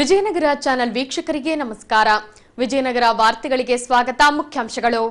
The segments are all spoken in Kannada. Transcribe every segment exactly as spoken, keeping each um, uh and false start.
ವಿಜಯನಗರ ಚಾನೆಲ್ ವೀಕ್ಷಕರಿಗೆ ನಮಸ್ಕಾರ. ವಿಜಯನಗರ ವಾರ್ತೆಗಳಿಗೆ ಸ್ವಾಗತ. ಮುಖ್ಯಾಂಶಗಳು.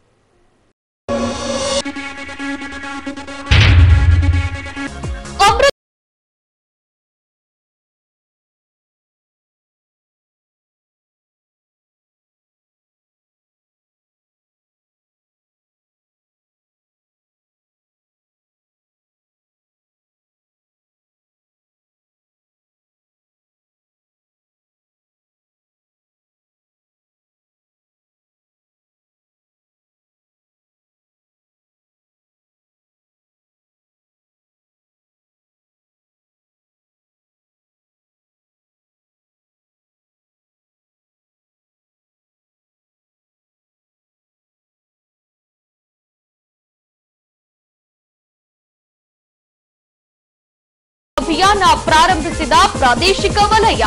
ಅಭಿಯಾನ ಪ್ರಾರಂಭಿಸಿದ ಪ್ರಾದೇಶಿಕ ವಲಯ.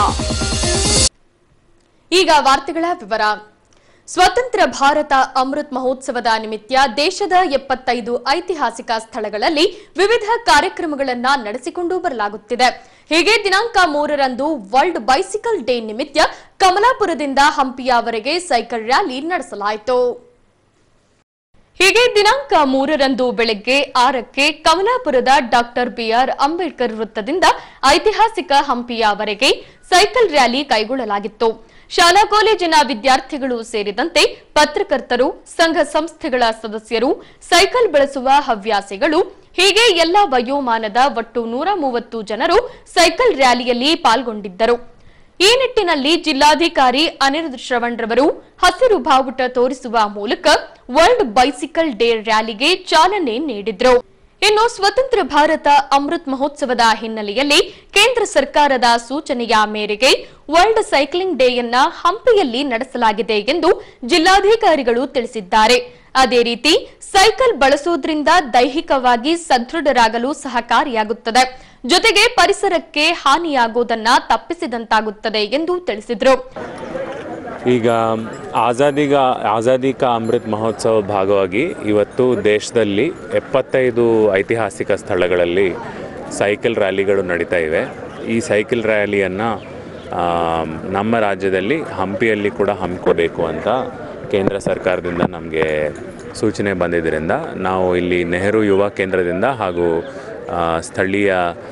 ಈಗ ವಾರ್ತೆಗಳ ವಿವರ. ಸ್ವತಂತ್ರ ಭಾರತ ಅಮೃತ್ ಮಹೋತ್ಸವದ ನಿಮಿತ್ತ ದೇಶದ ಎಪ್ಪತ್ತೈದು ಐತಿಹಾಸಿಕ ಸ್ಥಳಗಳಲ್ಲಿ ವಿವಿಧ ಕಾರ್ಯಕ್ರಮಗಳನ್ನು ನಡೆಸಿಕೊಂಡು ಬರಲಾಗುತ್ತಿದೆ. ಹೀಗೆ ದಿನಾಂಕ ಮೂರರಂದು ವರ್ಲ್ಡ್ ಬೈಸಿಕಲ್ ಡೇ ನಿಮಿತ್ತ ಕಮಲಾಪುರದಿಂದ ಹಂಪಿಯವರೆಗೆ ಸೈಕಲ್ ರ್ಯಾಲಿ ನಡೆಸಲಾಯಿತು. ಹೀಗೆ ದಿನಾಂಕ ಮೂರರಂದು ಬೆಳಗ್ಗೆ ಆರಕ್ಕೆ ಕಮಲಾಪುರದ ಡಾಕ್ಟರ್ ಬಿಆರ್ ಅಂಬೇಡ್ಕರ್ ವೃತ್ತದಿಂದ ಐತಿಹಾಸಿಕ ಹಂಪಿಯವರೆಗೆ ಸೈಕಲ್ ರ್ಯಾಲಿ ಕೈಗೊಳ್ಳಲಾಗಿತ್ತು. ಶಾಲಾ ಕಾಲೇಜಿನ ವಿದ್ಯಾರ್ಥಿಗಳು ಸೇರಿದಂತೆ ಪತ್ರಕರ್ತರು, ಸಂಘ ಸಂಸ್ಥೆಗಳ ಸದಸ್ಯರು, ಸೈಕಲ್ ಬಳಸುವ ಹವ್ಯಾಸಿಗಳು ಹೀಗೆ ಎಲ್ಲಾ ವಯೋಮಾನದ ಒಟ್ಟು ನೂರ ಮೂವತ್ತು ಜನರು ಸೈಕಲ್ ರ್ಯಾಲಿಯಲ್ಲಿ ಪಾಲ್ಗೊಂಡಿದ್ದರು. ಈ ನಿಟ್ಟಿನಲ್ಲಿ ಜಿಲ್ಲಾಧಿಕಾರಿ ಅನಿರುದ್ಧ ಶ್ರವಣ್ ರವರು ಹಸಿರು ಬಾವುಟ ತೋರಿಸುವ ಮೂಲಕ ವರ್ಲ್ಡ್ ಬೈಸಿಕಲ್ ಡೇ ರ್ಯಾಲಿಗೆ ಚಾಲನೆ ನೀಡಿದರು. ಇನ್ನು ಸ್ವತಂತ್ರ ಭಾರತ ಅಮೃತ್ ಮಹೋತ್ಸವದ ಹಿನ್ನೆಲೆಯಲ್ಲಿ ಕೇಂದ್ರ ಸರ್ಕಾರದ ಸೂಚನೆಯ ಮೇರೆಗೆ ವರ್ಲ್ಡ್ ಸೈಕ್ಲಿಂಗ್ ಡೇಯನ್ನ ಹಂಪಿಯಲ್ಲಿ ನಡೆಸಲಾಗಿದೆ ಎಂದು ಜಿಲ್ಲಾಧಿಕಾರಿಗಳು ತಿಳಿಸಿದ್ದಾರೆ. ಅದೇ ರೀತಿ ಸೈಕಲ್ ಬಳಸುವುದರಿಂದ ದೈಹಿಕವಾಗಿ ಸದೃಢರಾಗಲು ಸಹಕಾರಿಯಾಗುತ್ತದೆ, ಜೊತೆಗೆ ಪರಿಸರಕ್ಕೆ ಹಾನಿಯಾಗುವುದನ್ನು ತಪ್ಪಿಸಿದಂತಾಗುತ್ತದೆ ಎಂದು ತಿಳಿಸಿದರು. ಈಗ ಆಜಾದಿಗ ಆಜಾದಿ ಕಾ ಅಮೃತ್ ಮಹೋತ್ಸವ ಭಾಗವಾಗಿ ಇವತ್ತು ದೇಶದಲ್ಲಿ ಎಪ್ಪತ್ತೈದು ಐತಿಹಾಸಿಕ ಸ್ಥಳಗಳಲ್ಲಿ ಸೈಕಲ್ ರ್ಯಾಲಿಗಳು ನಡೀತಾ ಇವೆ. ಈ ಸೈಕಲ್ ರ್ಯಾಲಿಯನ್ನು ನಮ್ಮ ರಾಜ್ಯದಲ್ಲಿ ಹಂಪಿಯಲ್ಲಿ ಕೂಡ ಹಮ್ಮಿಕೋಬೇಕು ಅಂತ ಕೇಂದ್ರ ಸರ್ಕಾರದಿಂದ ನಮಗೆ ಸೂಚನೆ ಬಂದಿದ್ದರಿಂದ ನಾವು ಇಲ್ಲಿ ನೆಹರು ಯುವ ಕೇಂದ್ರದಿಂದ ಹಾಗೂ ಸ್ಥಳೀಯ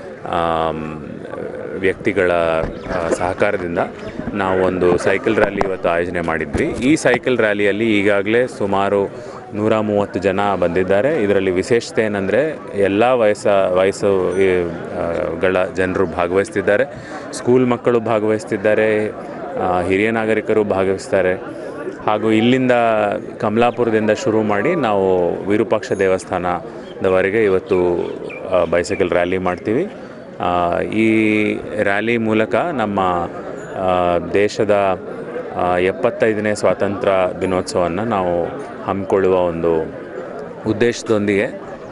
ವ್ಯಕ್ತಿಗಳ ಸಹಕಾರದಿಂದ ನಾವು ಒಂದು ಸೈಕಲ್ ರ್ಯಾಲಿ ಇವತ್ತು ಆಯೋಜನೆ ಮಾಡಿದ್ವಿ. ಈ ಸೈಕಲ್ ರ್ಯಾಲಿಯಲ್ಲಿ ಈಗಾಗಲೇ ಸುಮಾರು ನೂರ ಮೂವತ್ತು ಜನ ಬಂದಿದ್ದಾರೆ. ಇದರಲ್ಲಿ ವಿಶೇಷತೆ ಏನಂದರೆ ಎಲ್ಲ ವಯಸ್ಸ ವಯಸ್ಸುಗಳ ಜನರು ಭಾಗವಹಿಸ್ತಿದ್ದಾರೆ. ಸ್ಕೂಲ್ ಮಕ್ಕಳು ಭಾಗವಹಿಸ್ತಿದ್ದಾರೆ, ಹಿರಿಯ ನಾಗರಿಕರು ಭಾಗವಹಿಸ್ತಾರೆ. ಹಾಗೂ ಇಲ್ಲಿಂದ ಕಮಲಾಪುರದಿಂದ ಶುರು ಮಾಡಿ ನಾವು ವಿರೂಪಾಕ್ಷ ದೇವಸ್ಥಾನದವರೆಗೆ ಇವತ್ತು ಬೈಸೈಕಲ್ ರ್ಯಾಲಿ ಮಾಡ್ತೀವಿ. ಈ ರ್ಯಾಲಿ ಮೂಲಕ ನಮ್ಮ ದೇಶದ ಎಪ್ಪತ್ತೈದನೇ ಸ್ವಾತಂತ್ರ್ಯ ದಿನೋತ್ಸವವನ್ನು ನಾವು ಹಮ್ಮಿಕೊಳ್ಳುವ ಒಂದು ಉದ್ದೇಶದೊಂದಿಗೆ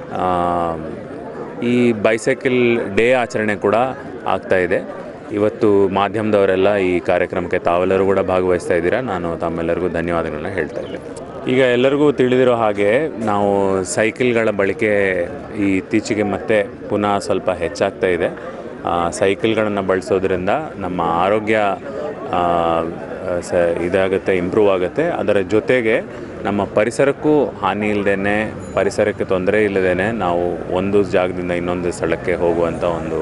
ಈ ಬೈಸೈಕಲ್ ಡೇ ಆಚರಣೆ ಕೂಡ ಆಗ್ತಾಯಿದೆ. ಇವತ್ತು ಮಾಧ್ಯಮದವರೆಲ್ಲ ಈ ಕಾರ್ಯಕ್ರಮಕ್ಕೆ ತಾವೆಲ್ಲರೂ ಕೂಡ ಭಾಗವಹಿಸ್ತಾ ಇದ್ದೀರಾ. ನಾನು ತಮ್ಮೆಲ್ಲರಿಗೂ ಧನ್ಯವಾದಗಳನ್ನ ಹೇಳ್ತಾ ಇದ್ದೇನೆ. ಈಗ ಎಲ್ಲರಿಗೂ ತಿಳಿದಿರೋ ಹಾಗೆ ನಾವು ಸೈಕಲ್ಗಳ ಬಳಕೆ ಈ ಇತ್ತೀಚೆಗೆ ಮತ್ತೆ ಪುನಃ ಸ್ವಲ್ಪ ಹೆಚ್ಚಾಗ್ತಾ ಇದೆ. ಸೈಕಲ್ಗಳನ್ನು ಬಳಸೋದ್ರಿಂದ ನಮ್ಮ ಆರೋಗ್ಯ ಸ ಇದಾಗುತ್ತೆ, ಇಂಪ್ರೂವ್ ಆಗುತ್ತೆ. ಅದರ ಜೊತೆಗೆ ನಮ್ಮ ಪರಿಸರಕ್ಕೂ ಹಾನಿ ಇಲ್ಲದೇ, ಪರಿಸರಕ್ಕೆ ತೊಂದರೆ ಇಲ್ಲದೇ ನಾವು ಒಂದು ಜಾಗದಿಂದ ಇನ್ನೊಂದು ಸ್ಥಳಕ್ಕೆ ಹೋಗುವಂಥ ಒಂದು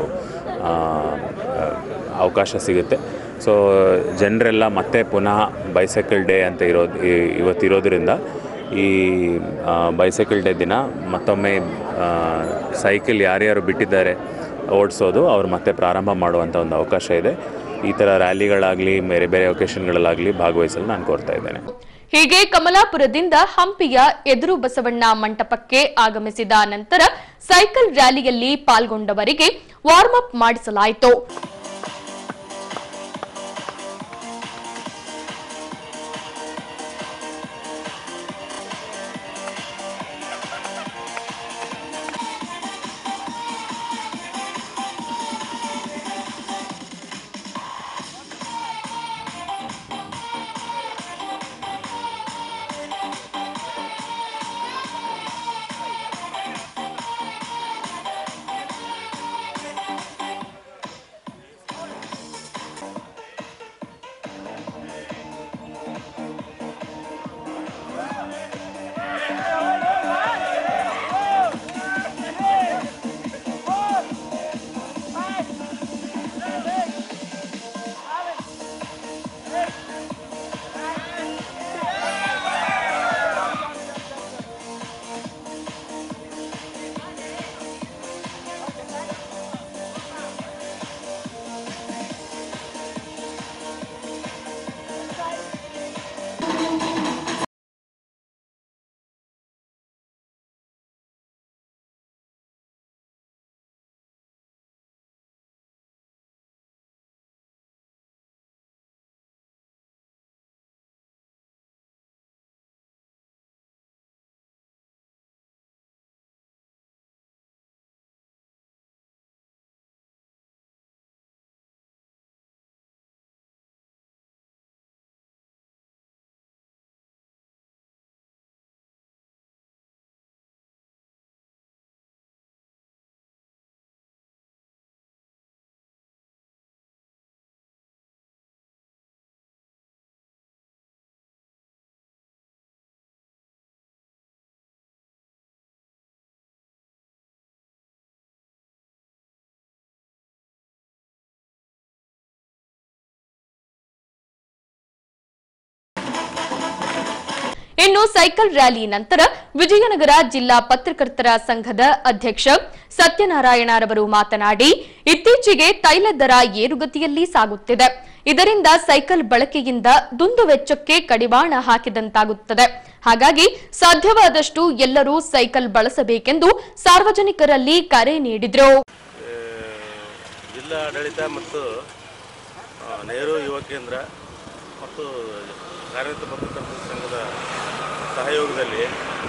ಅವಕಾಶ ಸಿಗುತ್ತೆ. ಸೊ ಜನರೆಲ್ಲ ಮತ್ತೆ ಪುನಃ ಬೈಸೈಕಲ್ ಡೇ ಅಂತ ಇರೋದು ಇವತ್ತಿರೋದ್ರಿಂದ ಈ ಬೈಸೈಕಲ್ ಡೇ ದಿನ ಮತ್ತೊಮ್ಮೆ ಸೈಕಲ್ ಯಾರ್ಯಾರು ಬಿಟ್ಟಿದ್ದಾರೆ ಓಡಿಸೋದು ಅವ್ರು ಮತ್ತೆ ಪ್ರಾರಂಭ ಮಾಡುವಂಥ ಒಂದು ಅವಕಾಶ ಇದೆ. ಈ ಥರ ರ್ಯಾಲಿಗಳಾಗಲಿ ಬೇರೆ ಬೇರೆ ಒಕೇಶನ್ಗಳಾಗಲಿ ಭಾಗವಹಿಸಲು ನಾನು ಕೋರ್ತಾ ಇದ್ದೇನೆ. ಹೀಗೆ ಕಮಲಾಪುರದಿಂದ ಹಂಪಿಯ ಎದುರು ಬಸವಣ್ಣ ಮಂಟಪಕ್ಕೆ ಆಗಮಿಸಿದ ನಂತರ ಸೈಕಲ್ ರ್ಯಾಲಿಯಲ್ಲಿ ಪಾಲ್ಗೊಂಡವರಿಗೆ ವಾರ್ಮ್ ಅಪ್ ಮಾಡಿಸಲಾಯಿತು. ಇನ್ನು ಸೈಕಲ್ ರ್ಯಾಲಿ ನಂತರ ವಿಜಯನಗರ ಜಿಲ್ಲಾ ಪತ್ರಕರ್ತರ ಸಂಘದ ಅಧ್ಯಕ್ಷ ಸತ್ಯನಾರಾಯಣರವರು ಮಾತನಾಡಿ, ಇತ್ತೀಚೆಗೆ ತೈಲ ದರ ಏರುಗತಿಯಲ್ಲಿ ಸಾಗುತ್ತಿದೆ. ಇದರಿಂದ ಸೈಕಲ್ ಬಳಕೆಯಿಂದ ದುಂದುವೆಚ್ಚಕ್ಕೆ ಕಡಿವಾಣ ಹಾಕಿದಂತಾಗುತ್ತದೆ. ಹಾಗಾಗಿ ಸಾಧ್ಯವಾದಷ್ಟು ಎಲ್ಲರೂ ಸೈಕಲ್ ಬಳಸಬೇಕೆಂದು ಸಾರ್ವಜನಿಕರಲ್ಲಿ ಕರೆ ನೀಡಿದರು. ಜಿಲ್ಲಾ ಆಡಳಿತ ಮತ್ತು ನೆಹರು ಯುವ ಕೇಂದ್ರ ಮತ್ತು ಕಾರ್ಯರತ ಪತ್ರಕರ್ತರ ಸಂಘದ ಸಹಯೋಗದಲ್ಲಿ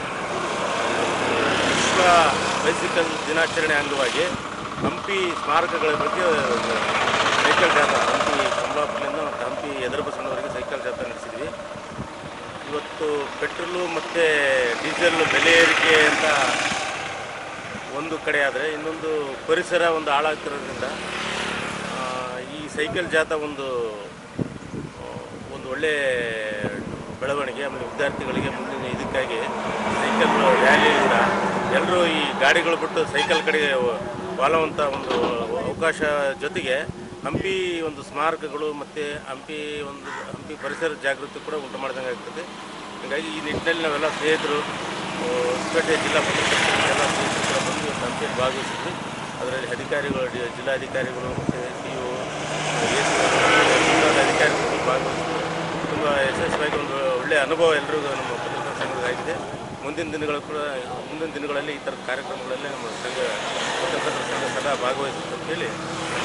ವಿಶ್ವ ಬೈಸಿಕಲ್ ದಿನಾಚರಣೆ ಅಂಗವಾಗಿ ಹಂಪಿ ಸ್ಮಾರಕಗಳ ಬಗ್ಗೆ ಸೈಕಲ್ ಜಾಥಾ ಹಂಪಿ ಕಂಬಾಪುರದಿಂದ ಮತ್ತು ಹಂಪಿ ಎದರ ಬಸವನವರೆಗೆ ಸೈಕಲ್ ಜಾಥಾ ನಡೆಸಿದ್ವಿ. ಇವತ್ತು ಪೆಟ್ರೋಲು ಮತ್ತು ಡೀಸೆಲ್ ಬೆಲೆ ಏರಿಕೆ ಅಂತ ಒಂದು ಕಡೆ ಆದರೆ, ಇನ್ನೊಂದು ಪರಿಸರ ಒಂದು ಹಾಳಾಗ್ತಿರೋದ್ರಿಂದ ಈ ಸೈಕಲ್ ಜಾಥಾ ಒಂದು ಒಂದು ಒಳ್ಳೆಯ ಬೆಳವಣಿಗೆ. ಆಮೇಲೆ ವಿದ್ಯಾರ್ಥಿಗಳಿಗೆ ಮುಂದಿನ ಇದಕ್ಕಾಗಿ ಸೈಕಲ್ ರ್ಯಾಲಿಯಿಂದ ಎಲ್ಲರೂ ಈ ಗಾಡಿಗಳು ಬಿಟ್ಟು ಸೈಕಲ್ ಕಡೆಗೆ ವಾಲುವಂಥ ಒಂದು ಅವಕಾಶ, ಜೊತೆಗೆ ಹಂಪಿ ಒಂದು ಸ್ಮಾರಕಗಳು ಮತ್ತು ಹಂಪಿ ಒಂದು ಹಂಪಿ ಪರಿಸರ ಜಾಗೃತಿ ಕೂಡ ಉಂಟು ಮಾಡಿದಂಗೆ ಆಗ್ತದೆ. ಹೀಗಾಗಿ ಈ ನಿಟ್ಟಿನಲ್ಲಿ ನಾವೆಲ್ಲ ಸ್ನೇಹಿತರು, ಹೊಸಪೇಟೆ ಜಿಲ್ಲಾ ಪತ್ರಕರ್ತರ ಎಲ್ಲ ಸ್ನೇಹಿತರು ಕೂಡ ಬಂದು ಹಂಪಿಯಲ್ಲಿ ಭಾಗವಹಿಸಿದ್ವಿ. ಅದರಲ್ಲಿ ಅಧಿಕಾರಿಗಳು, ಜಿಲ್ಲಾಧಿಕಾರಿಗಳು ಮತ್ತು ಸಿ ಒ ಅಧಿಕಾರಿಗಳು ಭಾಗವಹಿಸಿದ್ರು. ತುಂಬ ಯಶಸ್ವಿಯಾಗಿ ಒಂದು ಒಳ್ಳೆಯ ಅನುಭವ ಎಲ್ಲರಿಗೂ ನಮ್ಮ ಪತ್ರಕರ್ತರ ಸಂಘದಾಗಿದೆ. ಮುಂದಿನ ದಿನಗಳು ಕೂಡ ಮುಂದಿನ ದಿನಗಳಲ್ಲಿ ಈ ಥರದ ಕಾರ್ಯಕ್ರಮಗಳಲ್ಲಿ ನಮ್ಮ ಸಂಘ ಪತ್ರಕರ್ತರ ಸಂಘ ಸದಾ ಭಾಗವಹಿಸುತ್ತೆ ಅಂತ ಹೇಳಿ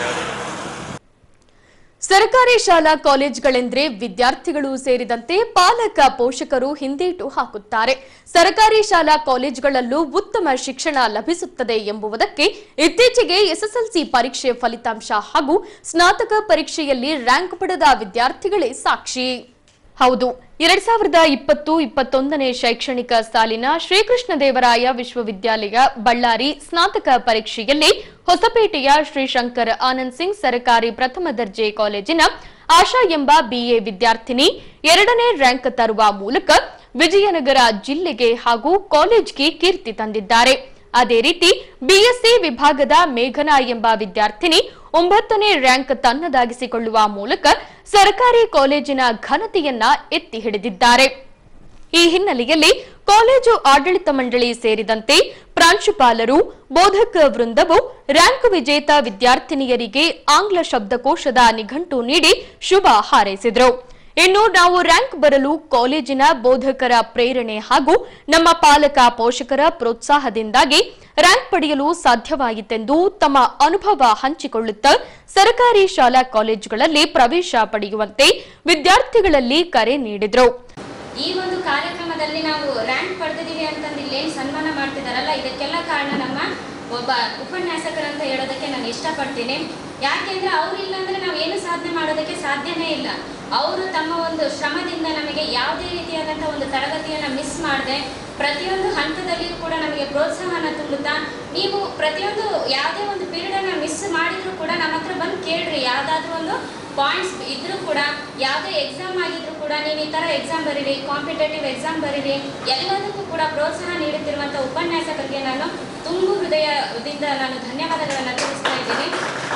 ಸರ್ಕಾರಿ ಶಾಲಾ ಕಾಲೇಜುಗಳೆಂದರೆ ವಿದ್ಯಾರ್ಥಿಗಳು ಸೇರಿದಂತೆ ಪಾಲಕ ಪೋಷಕರು ಹಿಂದೇಟು ಹಾಕುತ್ತಾರೆ. ಸರ್ಕಾರಿ ಶಾಲಾ ಕಾಲೇಜುಗಳಲ್ಲೂ ಉತ್ತಮ ಶಿಕ್ಷಣ ಲಭಿಸುತ್ತದೆ ಎಂಬುದಕ್ಕೆ ಇತ್ತೀಚೆಗೆ ಎಸ್ಎಸ್ಎಲ್ಸಿ ಪರೀಕ್ಷೆ ಫಲಿತಾಂಶ ಹಾಗೂ ಸ್ನಾತಕ ಪರೀಕ್ಷೆಯಲ್ಲಿ ರ್ಯಾಂಕ್ ಪಡೆದ ವಿದ್ಯಾರ್ಥಿಗಳೇ ಸಾಕ್ಷಿ. ಹೌದು, ಎರಡ್ ಸಾವಿರದ ಇಪ್ಪತ್ತು ಇಪ್ಪತ್ತೊಂದನೇ ಶೈಕ್ಷಣಿಕ ಸಾಲಿನ ಶ್ರೀಕೃಷ್ಣದೇವರಾಯ ವಿಶ್ವವಿದ್ಯಾಲಯ ಬಳ್ಳಾರಿ ಸ್ನಾತಕ ಪರೀಕ್ಷೆಯಲ್ಲಿ ಹೊಸಪೇಟೆಯ ಶ್ರೀಶಂಕರ್ ಆನಂದ್ ಸಿಂಗ್ ಸರ್ಕಾರಿ ಪ್ರಥಮ ದರ್ಜೆ ಕಾಲೇಜಿನ ಆಶಾ ಎಂಬ ಬಿಎ ವಿದ್ಯಾರ್ಥಿನಿ ಎರಡನೇ ರ್ಯಾಂಕ್ ತರುವ ಮೂಲಕ ವಿಜಯನಗರ ಜಿಲ್ಲೆಗೆ ಹಾಗೂ ಕಾಲೇಜ್ಗೆ ಕೀರ್ತಿ ತಂದಿದ್ದಾರೆ. ಅದೇ ರೀತಿ ಬಿಎಸ್ಸಿ ವಿಭಾಗದ ಮೇಘನಾ ಎಂಬ ವಿದ್ಯಾರ್ಥಿನಿ ಒಂಬತ್ತನೇ ರ್ಯಾಂಕ್ ತನ್ನದಾಗಿಸಿಕೊಳ್ಳುವ ಮೂಲಕ ಸರ್ಕಾರಿ ಕಾಲೇಜಿನ ಘನತೆಯನ್ನ ಎತ್ತಿ ಹಿಡಿದಿದ್ದಾರೆ. ಈ ಹಿನ್ನೆಲೆಯಲ್ಲಿ ಕಾಲೇಜು ಆಡಳಿತ ಮಂಡಳಿ ಸೇರಿದಂತೆ ಪ್ರಾಂಶುಪಾಲರು, ಬೋಧಕ ವೃಂದವು ರ್ಯಾಂಕ್ ವಿಜೇತ ವಿದ್ಯಾರ್ಥಿನಿಯರಿಗೆ ಆಂಗ್ಲ ಶಬ್ದಕೋಶದ ನಿಘಂಟು ನೀಡಿ ಶುಭ ಹಾರೈಸಿದರು. ಇನ್ನು ನಾವು ರ್ಯಾಂಕ್ ಬರಲು ಕಾಲೇಜಿನ ಬೋಧಕರ ಪ್ರೇರಣೆ ಹಾಗೂ ನಮ್ಮ ಪಾಲಕ ಪೋಷಕರ ಪ್ರೋತ್ಸಾಹದಿಂದಾಗಿ ರ್ಯಾಂಕ್ ಪಡೆಯಲು ಸಾಧ್ಯವಾಯಿತೆಂದು ತಮ್ಮ ಅನುಭವ ಹಂಚಿಕೊಳ್ಳುತ್ತಾ ಸರ್ಕಾರಿ ಶಾಲಾ ಕಾಲೇಜುಗಳಲ್ಲಿ ಪ್ರವೇಶ ಪಡೆಯುವಂತೆ ವಿದ್ಯಾರ್ಥಿಗಳಲ್ಲಿ ಕರೆ ನೀಡಿದರು. ಈ ಒಂದು ಕಾರ್ಯಕ್ರಮದಲ್ಲಿ ನಾವು ರ್ಯಾಂಕ್ ಪಡೆದಿದ್ದೀವಿ ಅಂತಂದು ಇಲ್ಲೇನು ಸನ್ಮಾನ ಮಾಡ್ತಿದಾರಲ್ಲ, ಇದಕ್ಕೆಲ್ಲ ಕಾರಣ ನಮ್ಮ ಒಬ್ಬ ಉಪನ್ಯಾಸಕರಂತ ಹೇಳೋದಕ್ಕೆ ನಾನು ಇಷ್ಟಪಡ್ತೀನಿ. ಯಾಕೆಂದ್ರೆ ಅವ್ರಿಲ್ಲ ಅಂದ್ರೆ ನಾವು ಏನು ಸಾಧನೆ ಮಾಡೋದಕ್ಕೆ ಸಾಧ್ಯನೇ ಇಲ್ಲ. ಅವರು ತಮ್ಮ ಒಂದು ಶ್ರಮದಿಂದ ನಮಗೆ ಯಾವುದೇ ರೀತಿಯಾದಂಥ ಒಂದು ತರಗತಿಯನ್ನು ಮಿಸ್ ಮಾಡದೆ ಪ್ರತಿಯೊಂದು ಹಂತದಲ್ಲಿಯೂ ಕೂಡ ನಮಗೆ ಪ್ರೋತ್ಸಾಹನ ತುಂಬುತ್ತಾ, ನೀವು ಪ್ರತಿಯೊಂದು ಯಾವುದೇ ಒಂದು ಪೀರಿಯಡನ್ನು ಮಿಸ್ ಮಾಡಿದ್ರು ಕೂಡ ನಮ್ಮ ಹತ್ರ ಬಂದು ಕೇಳ್ರಿ. ಯಾವುದಾದ್ರೂ ಒಂದು ಪಾಯಿಂಟ್ಸ್ ಇದ್ರೂ ಕೂಡ, ಯಾವುದೇ ಎಕ್ಸಾಮ್ ಆಗಿದ್ರು ಕೂಡ ನೀವು ಈ ಥರ ಎಕ್ಸಾಮ್ ಬರೀರಿ, ಕಾಂಪಿಟೇಟಿವ್ ಎಕ್ಸಾಮ್ ಬರೀರಿ, ಎಲ್ಲದಕ್ಕೂ ಕೂಡ ಪ್ರೋತ್ಸಾಹ ನೀಡುತ್ತಿರುವಂಥ ಉಪನ್ಯಾಸಕರಿಗೆ ನಾನು ತುಂಬು ಹೃದಯದಿಂದ ನಾನು ಧನ್ಯವಾದಗಳನ್ನು ತಿಳಿಸ್ತಾ ಇದ್ದೀನಿ.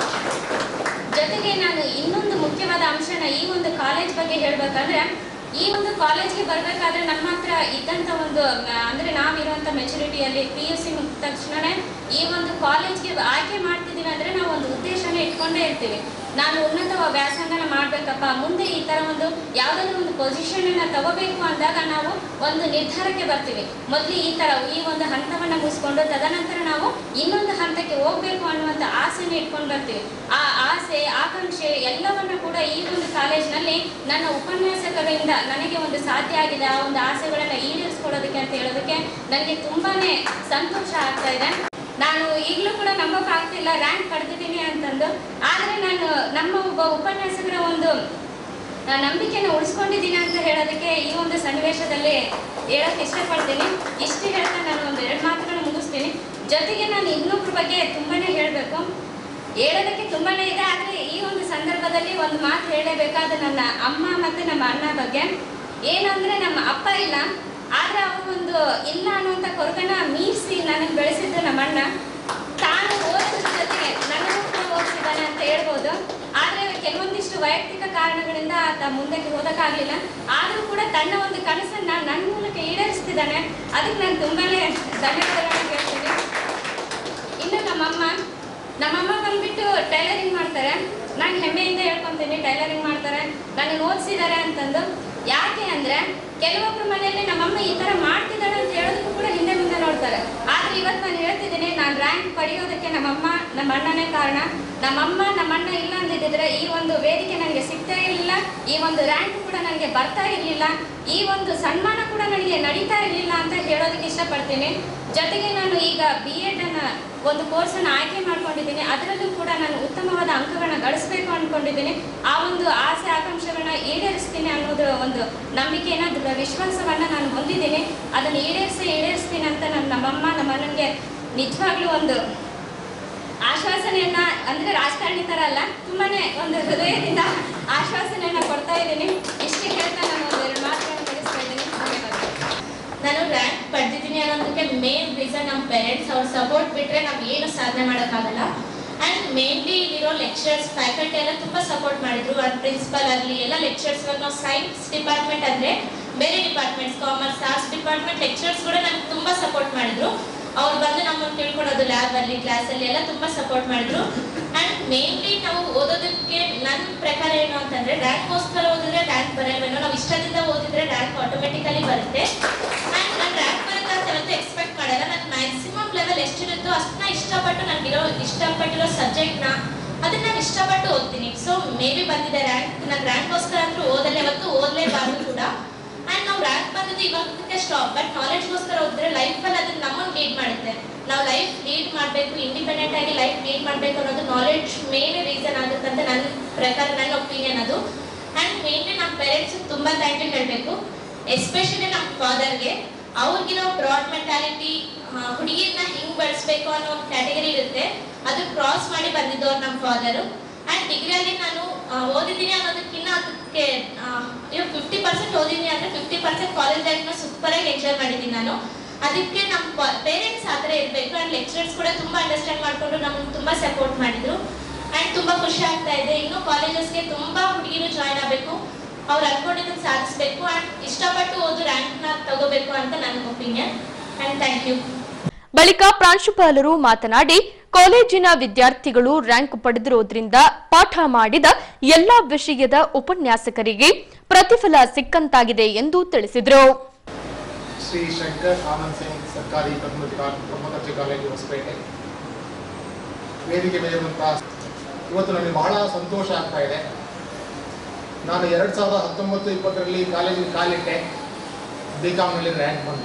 ಜೊತೆಗೆ ನಾನು ಇನ್ನೊಂದು ಮುಖ್ಯವಾದ ಅಂಶನ ಈ ಒಂದು ಕಾಲೇಜ್ ಬಗ್ಗೆ ಹೇಳಬೇಕಂದ್ರೆ, ಈ ಒಂದು ಕಾಲೇಜ್ಗೆ ಬರಬೇಕಾದ್ರೆ ನಮ್ಮ ಹತ್ರ ಇದ್ದಂಥ ಒಂದು ಅಂದರೆ ನಾವಿರುವಂಥ ಮೆಚುರಿಟಿಯಲ್ಲಿ ಪಿ ಯು ಸಿ ಮುಗಿದ ತಕ್ಷಣವೇ ಈ ಒಂದು ಕಾಲೇಜ್ಗೆ ಆಯ್ಕೆ ಮಾಡ್ತಿದ್ದೀವಿ ಅಂದರೆ ನಾವು ಒಂದು ಉದ್ದೇಶನ ಇಟ್ಕೊಂಡೇ ಇರ್ತೀವಿ. ನಾನು ಉನ್ನತ ವ್ಯಾಸಂಗನ ಮಾಡಬೇಕಪ್ಪ, ಮುಂದೆ ಈ ಥರ ಒಂದು ಯಾವುದಾದ್ರೂ ಒಂದು ಪೊಸಿಷನನ್ನು ತಗೋಬೇಕು ಅಂದಾಗ ನಾವು ಒಂದು ನಿರ್ಧಾರಕ್ಕೆ ಬರ್ತೀವಿ. ಮೊದಲು ಈ ಥರ ಈ ಒಂದು ಹಂತವನ್ನು ಮುಗಿಸ್ಕೊಂಡು ತದನಂತರ ನಾವು ಇನ್ನೊಂದು ಹಂತಕ್ಕೆ ಹೋಗಬೇಕು ಅನ್ನುವಂಥ ಆಸೆನ ಇಟ್ಕೊಂಡು ಬರ್ತೀವಿ. ಆ ಆಸೆ, ಆಕಾಂಕ್ಷೆ ಎಲ್ಲವನ್ನು ಕೂಡ ಈ ಒಂದು ಕಾಲೇಜಿನಲ್ಲಿ ನನ್ನ ಉಪನ್ಯಾಸಕರಿಂದ ನನಗೆ ಒಂದು ಸಾಧ್ಯ ಆಗಿದೆ. ಆ ಒಂದು ಆಸೆಗಳನ್ನು ಈಡೇರಿಸ್ಕೊಳ್ಳೋದಕ್ಕೆ ಅಂತ ಹೇಳೋದಕ್ಕೆ ನನಗೆ ತುಂಬಾ ಸಂತೋಷ ಆಗ್ತಾ ಇದೆ. ನಾನು ಈಗಲೂ ಕೂಡ ನಂಬಕ್ಕಾಗ್ತಿಲ್ಲ ರ್ಯಾಂಕ್ ಪಡೆದಿದ್ದೀನಿ ಅಂತಂದು. ಆದರೆ ನಾನು ನಮ್ಮ ಒಬ್ಬ ಉಪನ್ಯಾಸಕರ ಒಂದು ನಂಬಿಕೆಯನ್ನು ಉಳಿಸ್ಕೊಂಡಿದ್ದೀನಿ ಅಂತ ಹೇಳೋದಕ್ಕೆ ಈ ಒಂದು ಸನ್ನಿವೇಶದಲ್ಲಿ ಹೇಳೋಕ್ಕೆ ಇಷ್ಟಪಡ್ತೀನಿ. ಇಷ್ಟು ಹೇಳ್ತಾ ನಾನು ಒಂದು ಎರಡು ಮಾತುಗಳನ್ನು ಮುಗಿಸ್ತೀನಿ. ಜೊತೆಗೆ ನಾನು ಇನ್ನೊಬ್ಬರ ಬಗ್ಗೆ ತುಂಬಾ ಹೇಳಬೇಕು, ಹೇಳೋದಕ್ಕೆ ತುಂಬಾ ಇದೆ. ಆದರೆ ಈ ಒಂದು ಸಂದರ್ಭದಲ್ಲಿ ಒಂದು ಮಾತು ಹೇಳಲೇಬೇಕಾದ ನನ್ನ ಅಮ್ಮ ಮತ್ತು ನಮ್ಮ ಅಣ್ಣ ಬಗ್ಗೆ. ಏನಂದರೆ ನಮ್ಮ ಅಪ್ಪ ಇಲ್ಲ, ಆದರೆ ಅವರು ಒಂದು ಇಲ್ಲ ಅನ್ನುವಂಥ ಕೊರಗನ್ನ ಮೀರಿಸಿ ನನಗೆ ಬೆಳೆಸಿದ್ದು ನಮ್ಮ ಅಣ್ಣ. ತಾನು ಓದೋದ್ರ ಜೊತೆಗೆ ನನ್ನನ್ನು ಕೂಡ ಓದಿಸಿದ್ದಾನೆ ಅಂತ ಹೇಳ್ಬೋದು. ಆದರೆ ಕೆಲವೊಂದಿಷ್ಟು ವೈಯಕ್ತಿಕ ಕಾರಣಗಳಿಂದ ಆತ ಮುಂದಕ್ಕೆ ಹೋದಕ್ಕಾಗಲಿಲ್ಲ. ಆದರೂ ಕೂಡ ತನ್ನ ಒಂದು ಕನಸನ್ನು ನನ್ನ ಮೂಲಕ ಈಡೇರಿಸ್ತಿದ್ದಾನೆ. ಅದಕ್ಕೆ ನಾನು ತುಂಬಾನೇ ಧನ್ಯವಾದಗಳನ್ನು ಹೇಳ್ತೀನಿ. ಇನ್ನು ನಮ್ಮಮ್ಮ ನಮ್ಮಮ್ಮ ಬಂದ್ಬಿಟ್ಟು ಟೈಲರಿಂಗ್ ಮಾಡ್ತಾರೆ. ನಾನು ಹೆಮ್ಮೆಯಿಂದ ಹೇಳ್ಕೊತೀನಿ, ಟೈಲರಿಂಗ್ ಮಾಡ್ತಾರೆ, ನನ್ನ ಓದಿಸಿದ್ದಾರೆ ಅಂತಂದು. ಯಾಕೆ ಅಂದರೆ ಕೆಲವೊಬ್ಬರ ಮನೆಯಲ್ಲಿ ನಮ್ಮಮ್ಮ ಈ ಥರ ಮಾಡ್ತಿದ್ದಾಳೆ ಅಂತ ಹೇಳೋದಕ್ಕೂ ಕೂಡ ಹಿಂದೆ ಮುಂದೆ ನೋಡ್ತಾರೆ. ಆದರೆ ಇವತ್ತು ನಾನು ಹೇಳ್ತಿದ್ದೀನಿ, ನಾನು ರ್ಯಾಂಕ್ ಪಡೆಯೋದಕ್ಕೆ ನಮ್ಮಮ್ಮ ನಮ್ಮ ಅಣ್ಣನೇ ಕಾರಣ. ನಮ್ಮಮ್ಮ ನಮ್ಮಣ್ಣ ಇಲ್ಲ ಅಂದಿದ್ದರೆ ಈ ಒಂದು ವೇದಿಕೆ ನನಗೆ ಸಿಗ್ತಾ ಇರಲಿಲ್ಲ, ಈ ಒಂದು ರ್ಯಾಂಕ್ ಕೂಡ ನನಗೆ ಬರ್ತಾ ಇರಲಿಲ್ಲ, ಈ ಒಂದು ಸನ್ಮಾನ ಕೂಡ ನನಗೆ ನಡೀತಾ ಇರಲಿಲ್ಲ ಅಂತ ಹೇಳೋದಕ್ಕೆ ಇಷ್ಟಪಡ್ತೀನಿ. ಜೊತೆಗೆ ನಾನು ಈಗ ಬಿ ಎಡನ್ನು ಒಂದು ಕೋರ್ಸನ್ನು ಆಯ್ಕೆ ಮಾಡ್ಕೊಂಡಿದ್ದೀನಿ. ಅದರಲ್ಲೂ ಕೂಡ ನಾನು ಉತ್ತಮವಾದ ಅಂಕಗಳನ್ನ ಗಳಿಸಬೇಕು ಅಂದ್ಕೊಂಡಿದ್ದೀನಿ. ಆ ಒಂದು ಆಸೆ ಆಕಾಂಕ್ಷೆಗಳನ್ನ ಈಡೇರಿಸ್ತೀನಿ ಅನ್ನೋದು ಒಂದು ನಂಬಿಕೆನ ದೃಢ ವಿಶ್ವಾಸವನ್ನು ನಾನು ಹೊಂದಿದ್ದೀನಿ. ಅದನ್ನು ಈಡೇರಿಸಿ ಈಡೇರಿಸ್ತೀನಿ ಅಂತ ನಾನು ನಮ್ಮಮ್ಮ ನಮ್ಮ ಅಣ್ಣನಿಗೆ ನಿಜವಾಗ್ಲೂ ಒಂದು ಆಶ್ವಾಸನೆಯನ್ನ, ಅಂದರೆ ರಾಜಕಾರಣಿ ಥರ ಅಲ್ಲ, ತುಂಬಾ ಒಂದು ಹೃದಯದಿಂದ ಆಶ್ವಾಸನೆಯನ್ನು ಕೊಡ್ತಾ ಇದ್ದೀನಿ. ಇಷ್ಟು ಹೇಳ್ತಾ ನಾನು ಒಂದು ಎರಡು ಮಾತುಗಳನ್ನು ಮುಗಿಸ್ತಾ ಇದ್ದೀನಿ. ನಾನು ರ್ಯಾಂಕ್ ಪಡೆದಿದ್ದೀನಿ ಅನ್ನೋದಕ್ಕೆ ಮೇನ್ ರೀಸನ್ ನಮ್ಮ ಪೇರೆಂಟ್ಸ್ ಅವ್ರ ಸಪೋರ್ಟ್ ಬಿಟ್ಟರೆ ನಾವು ಏನು ಸಾಧನೆ ಮಾಡೋಕ್ಕಾಗಲ್ಲ. ಆ್ಯಂಡ್ ಮೇನ್ಲಿ ಇಲ್ಲಿರೋ ಲೆಕ್ಚರ್ಸ್ ಫ್ಯಾಕಲ್ಟಿ ಎಲ್ಲ ತುಂಬ ಸಪೋರ್ಟ್ ಮಾಡಿದ್ರು. ಆ್ಯಂಡ್ ಪ್ರಿನ್ಸಿಪಲ್ ಆಗಲಿ ಎಲ್ಲ ಲೆಕ್ಚರ್ಸ್, ನಾವು ಸೈನ್ಸ್ ಡಿಪಾರ್ಟ್ಮೆಂಟ್ ಅಂದರೆ ಬೇರೆ departments, commerce, arts department lectures ಕೂಡ ನನಗೆ ತುಂಬ ಸಪೋರ್ಟ್ ಮಾಡಿದ್ರು. ಅವ್ರು ಬಂದು ನಮ್ಮನ್ನು ತಿಳ್ಕೊಡೋದು ಲ್ಯಾಬಲ್ಲಿ, ಕ್ಲಾಸಲ್ಲಿ ಎಲ್ಲ ತುಂಬ ಸಪೋರ್ಟ್ ಮಾಡಿದ್ರು. ಆ್ಯಂಡ್ ಮೇನ್ಲಿ ನಾವು ಓದೋದಕ್ಕೆ ನನ್ನ ಪ್ರಕಾರ ಏನು ಅಂತಂದರೆ, ರ್ಯಾಂಕ್ಗೋಸ್ಕರ ಓದಿದ್ರೆ ರ್ಯಾಂಕ್ ಬರಲ್ವೇನೋ, ನಾವು ಇಷ್ಟದಿಂದ ಓದಿದ್ರೆ ರ್ಯಾಂಕ್ ಆಟೋಮೆಟಿಕಲಿ ಬರುತ್ತೆ. ಆ್ಯಂಡ್ ನಾನು ರ್ಯಾಂಕ್ ಬರುತ್ತೆ ಅಂತೆಲ್ಲಂತೂ ಎಕ್ಸ್ಪೆಕ್ಟ್ ಮಾಡಲ್ಲ. ನಾನು ಮ್ಯಾಕ್ಸಿಮಮ್ ಲೆವೆಲ್ ಎಷ್ಟಿರುತ್ತೋ ಅಷ್ಟನ್ನ ಇಷ್ಟಪಟ್ಟು ನನಗಿರೋ ಇಷ್ಟಪಟ್ಟಿರೋ ಸಬ್ಜೆಕ್ಟ್ನ ಅದನ್ನು ನಾನು ಇಷ್ಟಪಟ್ಟು ಓದ್ತೀನಿ. ಸೊ ಮೇ ಬಿ ಬಂದಿದೆ ರ್ಯಾಂಕ್. ನಾನು ರ್ಯಾಂಕ್ಗೋಸ್ಕರ ಅಂತೂ ಓದಲ್ಲ, ಯಾವತ್ತೂ ಓದಲೇಬಾರ್ದು ಕೂಡ. ಆ್ಯಂಡ್ ನಾವು ರ್ಯಾಂಕ್ ಬಂದಿದ್ದು ಇವಾಗಕ್ಕೆ ಸ್ಟಾಪ್, ಬಟ್ ನಾಲೆಡ್ಜ್ಗೋಸ್ಕರ ಓದಿದ್ರೆ ಲೈಫಲ್ಲಿ ಅದನ್ನು ನಮ್ಮನ್ನು ಲೀಡ್ ಮಾಡುತ್ತೆ. ನಾವು ಲೈಫ್ ಲೀಡ್ ಮಾಡಬೇಕು, ಇಂಡಿಪೆಂಡೆಂಟ್ ಆಗಿ ಲೈಫ್ ಲೀಡ್ ಮಾಡಬೇಕು ಅನ್ನೋದು ನಾಲೆಡ್ಜ್ ಮೇನ್ ರೀಸನ್ ಆಗುತ್ತೆ ಅಂತ ನನ್ನ ಪ್ರಕಾರ, ನನ್ನ ಒಪಿನಿಯನ್ ಅದು. ಆ್ಯಂಡ್ ಮೇನ್ಲಿ ನಮ್ಮ ಪೇರೆಂಟ್ಸಿಗೆ ತುಂಬ ಥ್ಯಾಂಕ್ ಯು ಹೇಳಬೇಕು, ಎಸ್ಪೆಷಲಿ ನಮ್ಮ ಫಾದರ್ಗೆ. ಅವ್ರಿಗಿರೋ ಬ್ರಾಡ್ ಮೆಂಟಾಲಿಟಿ, ಹುಡುಗಿರನ್ನ ಹಿಂಗೆ ಬೆಳೆಸ್ಬೇಕು ಅನ್ನೋ ಒಂದು ಕ್ಯಾಟಗರಿ ಇರುತ್ತೆ, ಅದು ಕ್ರಾಸ್ ಮಾಡಿ ಬಂದಿದ್ದವ್ರು ನಮ್ಮ ಫಾದರು. ಆ್ಯಂಡ್ ಡಿಗ್ರಿಯಲ್ಲಿ ನಾನು ಓದಿದ್ದೀನಿ ಅನ್ನೋದಕ್ಕಿಂತ ಅದಕ್ಕೆ ಇವಾಗ ಫಿಫ್ಟಿ ಪರ್ಸೆಂಟ್ ಓದಿದ್ದೀನಿ ಅಂದರೆ ಫಿಫ್ಟಿ ಪರ್ಸೆಂಟ್ ಕಾಲೇಜ್ ಲೈಫ್ನ ಸೂಪರಾಗಿ ಎಂಜಾಯ್ ಮಾಡಿದ್ದೀನಿ ನಾನು. ಅದಕ್ಕೆ ನಮ್ಮ ಪೇರೆಂಟ್ಸ್ ಆ ಥರ ಇರಬೇಕು. ಆ್ಯಂಡ್ ಲೆಕ್ಚರರ್ಸ್ ಕೂಡ ತುಂಬ ಅಂಡರ್ಸ್ಟ್ಯಾಂಡ್ ಮಾಡಿಕೊಂಡು ನಮಗೆ ತುಂಬ ಸಪೋರ್ಟ್ ಮಾಡಿದರು. ಆ್ಯಂಡ್ ತುಂಬ ಖುಷಿ ಆಗ್ತಾ ಇದೆ. ಇನ್ನೂ ಕಾಲೇಜಸ್ಗೆ ತುಂಬ ಹುಡುಗಿರು ಜಾಯ್ನ್ ಆಗಬೇಕು, ಅವ್ರು ಅನ್ಕೊಂಡಿದ್ದನ್ನು ಸಾಧಿಸಬೇಕು, ಆ್ಯಂಡ್ ಇಷ್ಟಪಟ್ಟು ಓದು ರ್ಯಾಂಕ್ನ ತಗೋಬೇಕು ಅಂತ ನನ್ನ ಒಪಿನಿಯನ್. And thank you. ಬಳಿಕ ಪ್ರಾಂಶುಪಾಲರು ಮಾತನಾಡಿ, ಕಾಲೇಜಿನ ವಿದ್ಯಾರ್ಥಿಗಳು ರ್ಯಾಂಕ್ ಪಡೆದಿರುವುದರಿಂದ ಪಾಠ ಮಾಡಿದ ಎಲ್ಲಾ ವಿಷಯದ ಉಪನ್ಯಾಸಕರಿಗೆ ಪ್ರತಿಫಲ ಸಿಕ್ಕಂತಾಗಿದೆ ಎಂದು ತಿಳಿಸಿದರು. ಶ್ರೀ ಶಂಕರ್ ಆನಂದ್ ಸಿಂಗ್ ಸರ್ಕಾರಿ ಪ್ರಥಮ ದರ್ಜೆ ಕಾಲೇಜು ಹೊಸಪೇಟೆ ವೇದಿಕೆ ಮೇಲಿರುವಂತಹ ಇವತ್ತು ನನಗೆ ಬಹಳ ಸಂತೋಷ ಆಗ್ತಾ ಇದೆ. ನಾನು ಎರಡು ಸಾವಿರದ ಹತ್ತೊಂಬತ್ತು ಇಪ್ಪತ್ತರಲ್ಲಿ ಕಾಲೇಜಿಗೆ ಕಾಲಿಟ್ಟೆ, ಬಿ ಕಾಮ್ನಲ್ಲಿ ರ್ಯಾಂಕ್ ಬಂತು.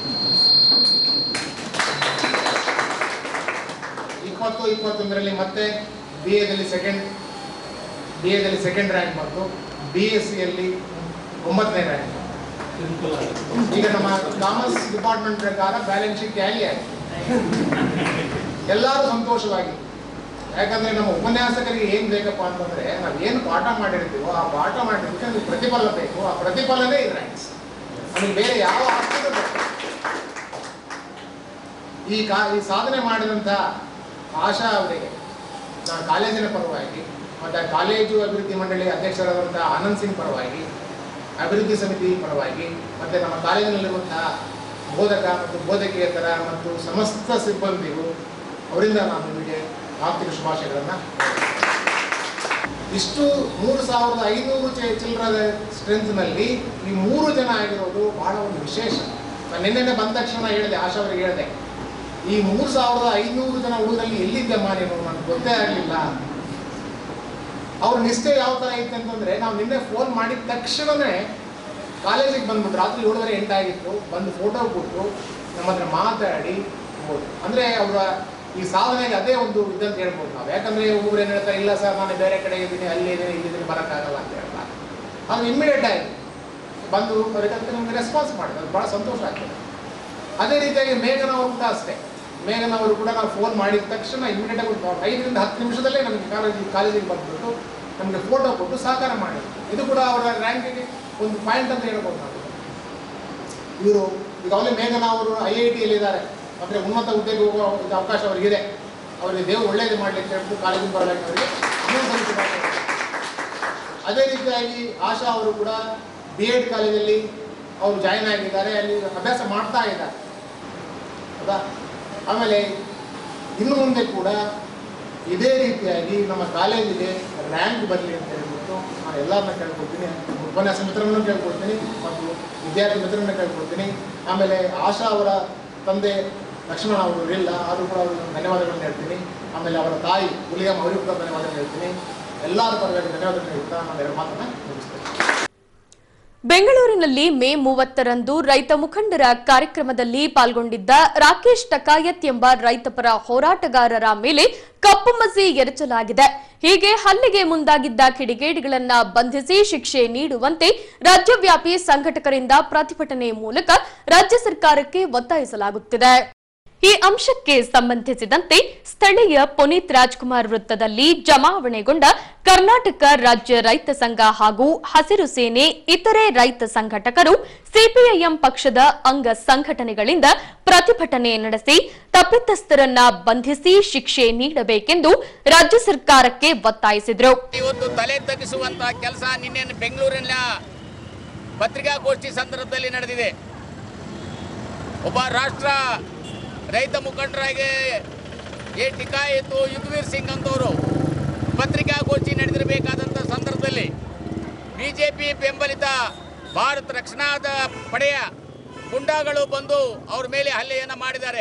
ಇಪ್ಪತ್ತು ಇಪ್ಪತ್ತೊಂದರಲ್ಲಿ ಮತ್ತೆ ಬಿ ಎದಲ್ಲಿ ಸೆಕೆಂಡ್ ಬಿ ಎದಲ್ಲಿ ಸೆಕೆಂಡ್ ರ್ಯಾಂಕ್ ಬಂತು, ಬಿ ಎಸ್ ಸಿಯಲ್ಲಿ ಒಂಬತ್ತನೇ ರ್ಯಾಂಕ್. ಈಗ ನಮ್ಮ ಕಾಮರ್ಸ್ ಡಿಪಾರ್ಟ್ಮೆಂಟ್ ಪ್ರಕಾರ ಬ್ಯಾಲೆನ್ಸ್ ಶೀಟ್ ಟ್ಯಾಲಿ ಆಗಿದೆ. ಎಲ್ಲರೂ ಸಂತೋಷವಾಗಿ, ಯಾಕಂದರೆ ನಮ್ಮ ಉಪನ್ಯಾಸಕರಿಗೆ ಏನು ಬೇಕಪ್ಪ ಅಂತಂದರೆ, ನಾವು ಏನು ಪಾಠ ಮಾಡಿರ್ತೀವೋ ಆ ಪಾಠ ಮಾಡಿರೋದಕ್ಕೆ ನಮಗೆ ಪ್ರತಿಫಲ ಬೇಕು. ಆ ಪ್ರತಿಫಲನೇ ಈ ರ್ಯಾಂಕ್ಸ್, ನಮಗೆ ಬೇರೆ ಯಾವ ಅರ್ಥದ ಬೇಕು. ಈ ಕಾ ಈ ಸಾಧನೆ ಮಾಡಿದಂಥ ಆಶಾ ಅವರಿಗೆ ನಾನು ಕಾಲೇಜಿನ ಪರವಾಗಿ ಮತ್ತು ಕಾಲೇಜು ಅಭಿವೃದ್ಧಿ ಮಂಡಳಿ ಅಧ್ಯಕ್ಷರಾದಂಥ ಆನಂದ್ ಸಿಂಗ್ ಪರವಾಗಿ, ಅಭಿವೃದ್ಧಿ ಸಮಿತಿ ಪರವಾಗಿ ಮತ್ತು ನಮ್ಮ ಕಾಲೇಜಿನಲ್ಲಿರುವಂತಹ ಬೋಧಕ ಮತ್ತು ಬೋಧಕೇತರ ಮತ್ತು ಸಮಸ್ತ ಸಿಬ್ಬಂದಿಗೂ ಅವರಿಂದ ನಾನು ನಿಮಗೆ ಆರ್ಥಿಕ ಶುಭಾಶಯಗಳನ್ನು. ಇಷ್ಟು ಮೂರು ಸಾವಿರದ ಐನೂರು ಚೆ ಚಿಲ್ಲರದ ಸ್ಟ್ರೆಂತ್ನಲ್ಲಿ ಈ ಮೂರು ಜನ ಆಗಿರೋದು ಬಹಳ ಒಂದು ವಿಶೇಷ. ನಾನು ನಿನ್ನೆ ಬಂದ ತಕ್ಷಣ ಹೇಳಿದೆ, ಆಶಾ ಅವರಿಗೆ ಹೇಳಿದೆ, ಈ ಮೂರು ಸಾವಿರದ ಐನೂರು ಜನ ಹುಡುಗರಲ್ಲಿ ಎಲ್ಲಿದ್ದೆಮ್ಮ ನೀನು, ನನಗೆ ಗೊತ್ತೇ ಆಗಲಿಲ್ಲ. ಅವ್ರ ನಿಷ್ಠೆ ಯಾವ ಥರ ಇತ್ತು ಅಂತಂದರೆ, ನಾವು ನಿನ್ನೆ ಫೋನ್ ಮಾಡಿದ ತಕ್ಷಣವೇ ಕಾಲೇಜಿಗೆ ಬಂದ್ಬಿಟ್ಟು ರಾತ್ರಿ ಏಳುವರೆ ಎಂಟಾಗಿತ್ತು, ಬಂದು ಫೋಟೋ ಕೊಟ್ಟು ನಮ್ಮ ಹತ್ರ ಮಾತಾಡಿ ಹೋದ್ರು. ಅಂದರೆ ಅವರ ಈ ಸಾಧನೆಗೆ ಅದೇ ಒಂದು ಇದಂತ ಹೇಳ್ಬೋದು ನಾವು. ಯಾಕಂದರೆ ಒಬ್ಬರು ಏನು ಹೇಳ್ತಾರೆ, ಇಲ್ಲ ಸರ್ ನಾನು ಬೇರೆ ಕಡೆ ಇದ್ದೀನಿ, ಅಲ್ಲಿ ಇದ್ದೀನಿ, ಇಲ್ಲಿದ್ದೀನಿ, ಬರೋಕ್ಕಾಗಲ್ಲ ಅಂತ ಹೇಳ್ತಾರೆ. ಅದು ಇಮ್ಮಿಡಿಯೇಟ್ ಆಗಿ ಬಂದು ಅದಕ್ಕೆ ನಮಗೆ ರೆಸ್ಪಾನ್ಸ್ ಮಾಡಿದೆ, ಅದು ಭಾಳ ಸಂತೋಷ ಆಗ್ತದೆ. ಅದೇ ರೀತಿಯಾಗಿ ಮೇಘನ ಅವರು ಕೂಡ ಅಷ್ಟೇ. ಮೇಘನ ಅವರು ಕೂಡ ನಾವು ಫೋನ್ ಮಾಡಿದ ತಕ್ಷಣ ಇಮ್ಮಿಡಿಯೇಟಾಗಿ ಐದರಿಂದ ಹತ್ತು ನಿಮಿಷದಲ್ಲೇ ನಮಗೆ ಕಾಲೇಜಿಗೆ ಕಾಲೇಜಿಗೆ ಬಂದುಬಿಟ್ಟು ನಮಗೆ ಫೋಟೋ ಕೊಟ್ಟು ಸಹಕಾರ ಮಾಡಿದ್ರು. ಇದು ಕೂಡ ಅವರ ರ್ಯಾಂಕಿಗೆ ಒಂದು ಪಾಯಿಂಟ್ ಅಂತ ಹೇಳ್ಬೋದು ನಾವು. ಇವರು ಈಗಾಗಲೇ ಮೇಘನ ಅವರು ಐ ಐ ಟಿಯಲ್ಲಿದ್ದಾರೆ, ಅಂದರೆ ಉನ್ನತ ಹುದ್ದೆಗೆ ಹೋಗುವ ಅವಕಾಶ ಅವರಿಗಿದೆ. ಅವರಿಗೆ ದೇವರು ಒಳ್ಳೆಯದು ಮಾಡಲಿ ಅಂತ ಹೇಳ್ಬಿಟ್ಟು ಕಾಲೇಜಿಗೆ ಬರಲಿಕ್ಕೆ ಅವರಿಗೆ ಇನ್ನೊಂದು ಅದೇ ರೀತಿಯಾಗಿ ಆಶಾ ಅವರು ಕೂಡ ಬಿ ಎಡ್ ಕಾಲೇಜಲ್ಲಿ ಅವರು ಜಾಯ್ನ್ ಆಗಿದ್ದಾರೆ, ಅಲ್ಲಿ ಅಭ್ಯಾಸ ಮಾಡ್ತಾ ಇದ್ದಾರೆ ಹೌದಾ. ಆಮೇಲೆ ಇನ್ನು ಮುಂದೆ ಕೂಡ ಇದೇ ರೀತಿಯಾಗಿ ನಮ್ಮ ಕಾಲೇಜಿಗೆ ರ್ಯಾಂಕ್ ಬರಲಿ ಅಂತ ಹೇಳ್ಬಿಟ್ಟು ನಾನು ಎಲ್ಲರನ್ನ ಕೇಳ್ಕೊಳ್ತೀನಿ, ಉಪನ್ಯಾಸ ಮಿತ್ರರನ್ನು ಕೇಳ್ಕೊಳ್ತೀನಿ ಮತ್ತು ವಿದ್ಯಾರ್ಥಿ ಮಿತ್ರರನ್ನ ಕೇಳ್ಕೊಳ್ತೀನಿ. ಆಮೇಲೆ ಆಶಾ ಅವರ ತಂದೆ ಲಕ್ಷ್ಮಣ ಅವರು ಇಲ್ಲ, ಆದರೂ ಕೂಡ ಅವ್ರಿಗೆ ಧನ್ಯವಾದಗಳನ್ನು ಹೇಳ್ತೀನಿ. ಆಮೇಲೆ ಅವರ ತಾಯಿ ಗುಲಿಯಮ್ಮ ಅವರಿಗೂ ಕೂಡ ಧನ್ಯವಾದಗಳು ಹೇಳ್ತೀನಿ. ಎಲ್ಲರ ಪರವಾಗಿ ಧನ್ಯವಾದಗಳು ಹೇಳ್ತಾ ನಾನು ಎರಡು ಮಾತನ್ನು ಮುಗಿಸ್ತೇನೆ. ಬೆಂಗಳೂರಿನಲ್ಲಿ ಮೇ ಮೂವತ್ತರಂದು ರೈತ ಮುಖಂಡರ ಕಾರ್ಯಕ್ರಮದಲ್ಲಿ ಪಾಲ್ಗೊಂಡಿದ್ದ ರಾಕೇಶ್ ಟಕಾಯತ್ ಎಂಬ ರೈತಪರ ಹೋರಾಟಗಾರರ ಮೇಲೆ ಕಪ್ಪು ಮಸಿ ಎರಚಲಾಗಿದೆ. ಹೀಗೆ ಹಲ್ಲೆಗೆ ಮುಂದಾಗಿದ್ದ ಕಿಡಿಗೇಡಿಗಳನ್ನ ಬಂಧಿಸಿ ಶಿಕ್ಷೆ ನೀಡುವಂತೆ ರಾಜ್ಯವ್ಯಾಪಿ ಸಂಘಟಕರಿಂದ ಪ್ರತಿಭಟನೆ ಮೂಲಕ ರಾಜ್ಯ ಸರ್ಕಾರಕ್ಕೆ ಒತ್ತಾಯಿಸಲಾಗುತ್ತಿದೆ. ಈ ಅಂಶಕ್ಕೆ ಸಂಬಂಧಿಸಿದಂತೆ ಸ್ಥಳೀಯ ಪುನೀತ್ ರಾಜ್ಕುಮಾರ್ ವೃತ್ತದಲ್ಲಿ ಜಮಾವಣೆಗೊಂಡ ಕರ್ನಾಟಕ ರಾಜ್ಯ ರೈತ ಸಂಘ ಹಾಗೂ ಹಸಿರು ಸೇನೆ ಇತರೆ ರೈತ ಸಂಘಟಕರು ಸಿಪಿಐಎಂ ಪಕ್ಷದ ಅಂಗ ಸಂಘಟನೆಗಳಿಂದ ಪ್ರತಿಭಟನೆ ನಡೆಸಿ ತಪ್ಪಿತಸ್ಥರನ್ನ ಬಂಧಿಸಿ ಶಿಕ್ಷೆ ನೀಡಬೇಕೆಂದು ರಾಜ್ಯ ಸರ್ಕಾರಕ್ಕೆ ಒತ್ತಾಯಿಸಿದರು. ಇವತ್ತು ತಲೆ ತಗ್ಗಿಸುವಂತಹ ಕೆಲಸ ನಿನ್ನೆ ಬೆಂಗಳೂರಿನ ಪತ್ರಿಕಾಗೋಷ್ಠಿ ಸಂದರ್ಭದಲ್ಲಿ ನಡೆದಿದೆ. ಒಬ್ಬ ರಾಷ್ಟ್ರ ರೈತ ಮುಖಂಡರಾಗಿ ಎ ಟಿಕಾಯಿತು ಯುದ್ಧವೀರ್ ಸಿಂಗ್ ಅಂತವರು ಪತ್ರಿಕಾಗೋಷ್ಠಿ ನಡೆದಿರಬೇಕಾದಂಥ ಸಂದರ್ಭದಲ್ಲಿ ಬಿಜೆಪಿ ಬೆಂಬಲಿತ ಭಾರತ ರಕ್ಷಣಾ ಪಡೆಯ ಗುಂಡಾಗಳು ಬಂದು ಅವ್ರ ಮೇಲೆ ಹಲ್ಲೆಯನ್ನು ಮಾಡಿದ್ದಾರೆ.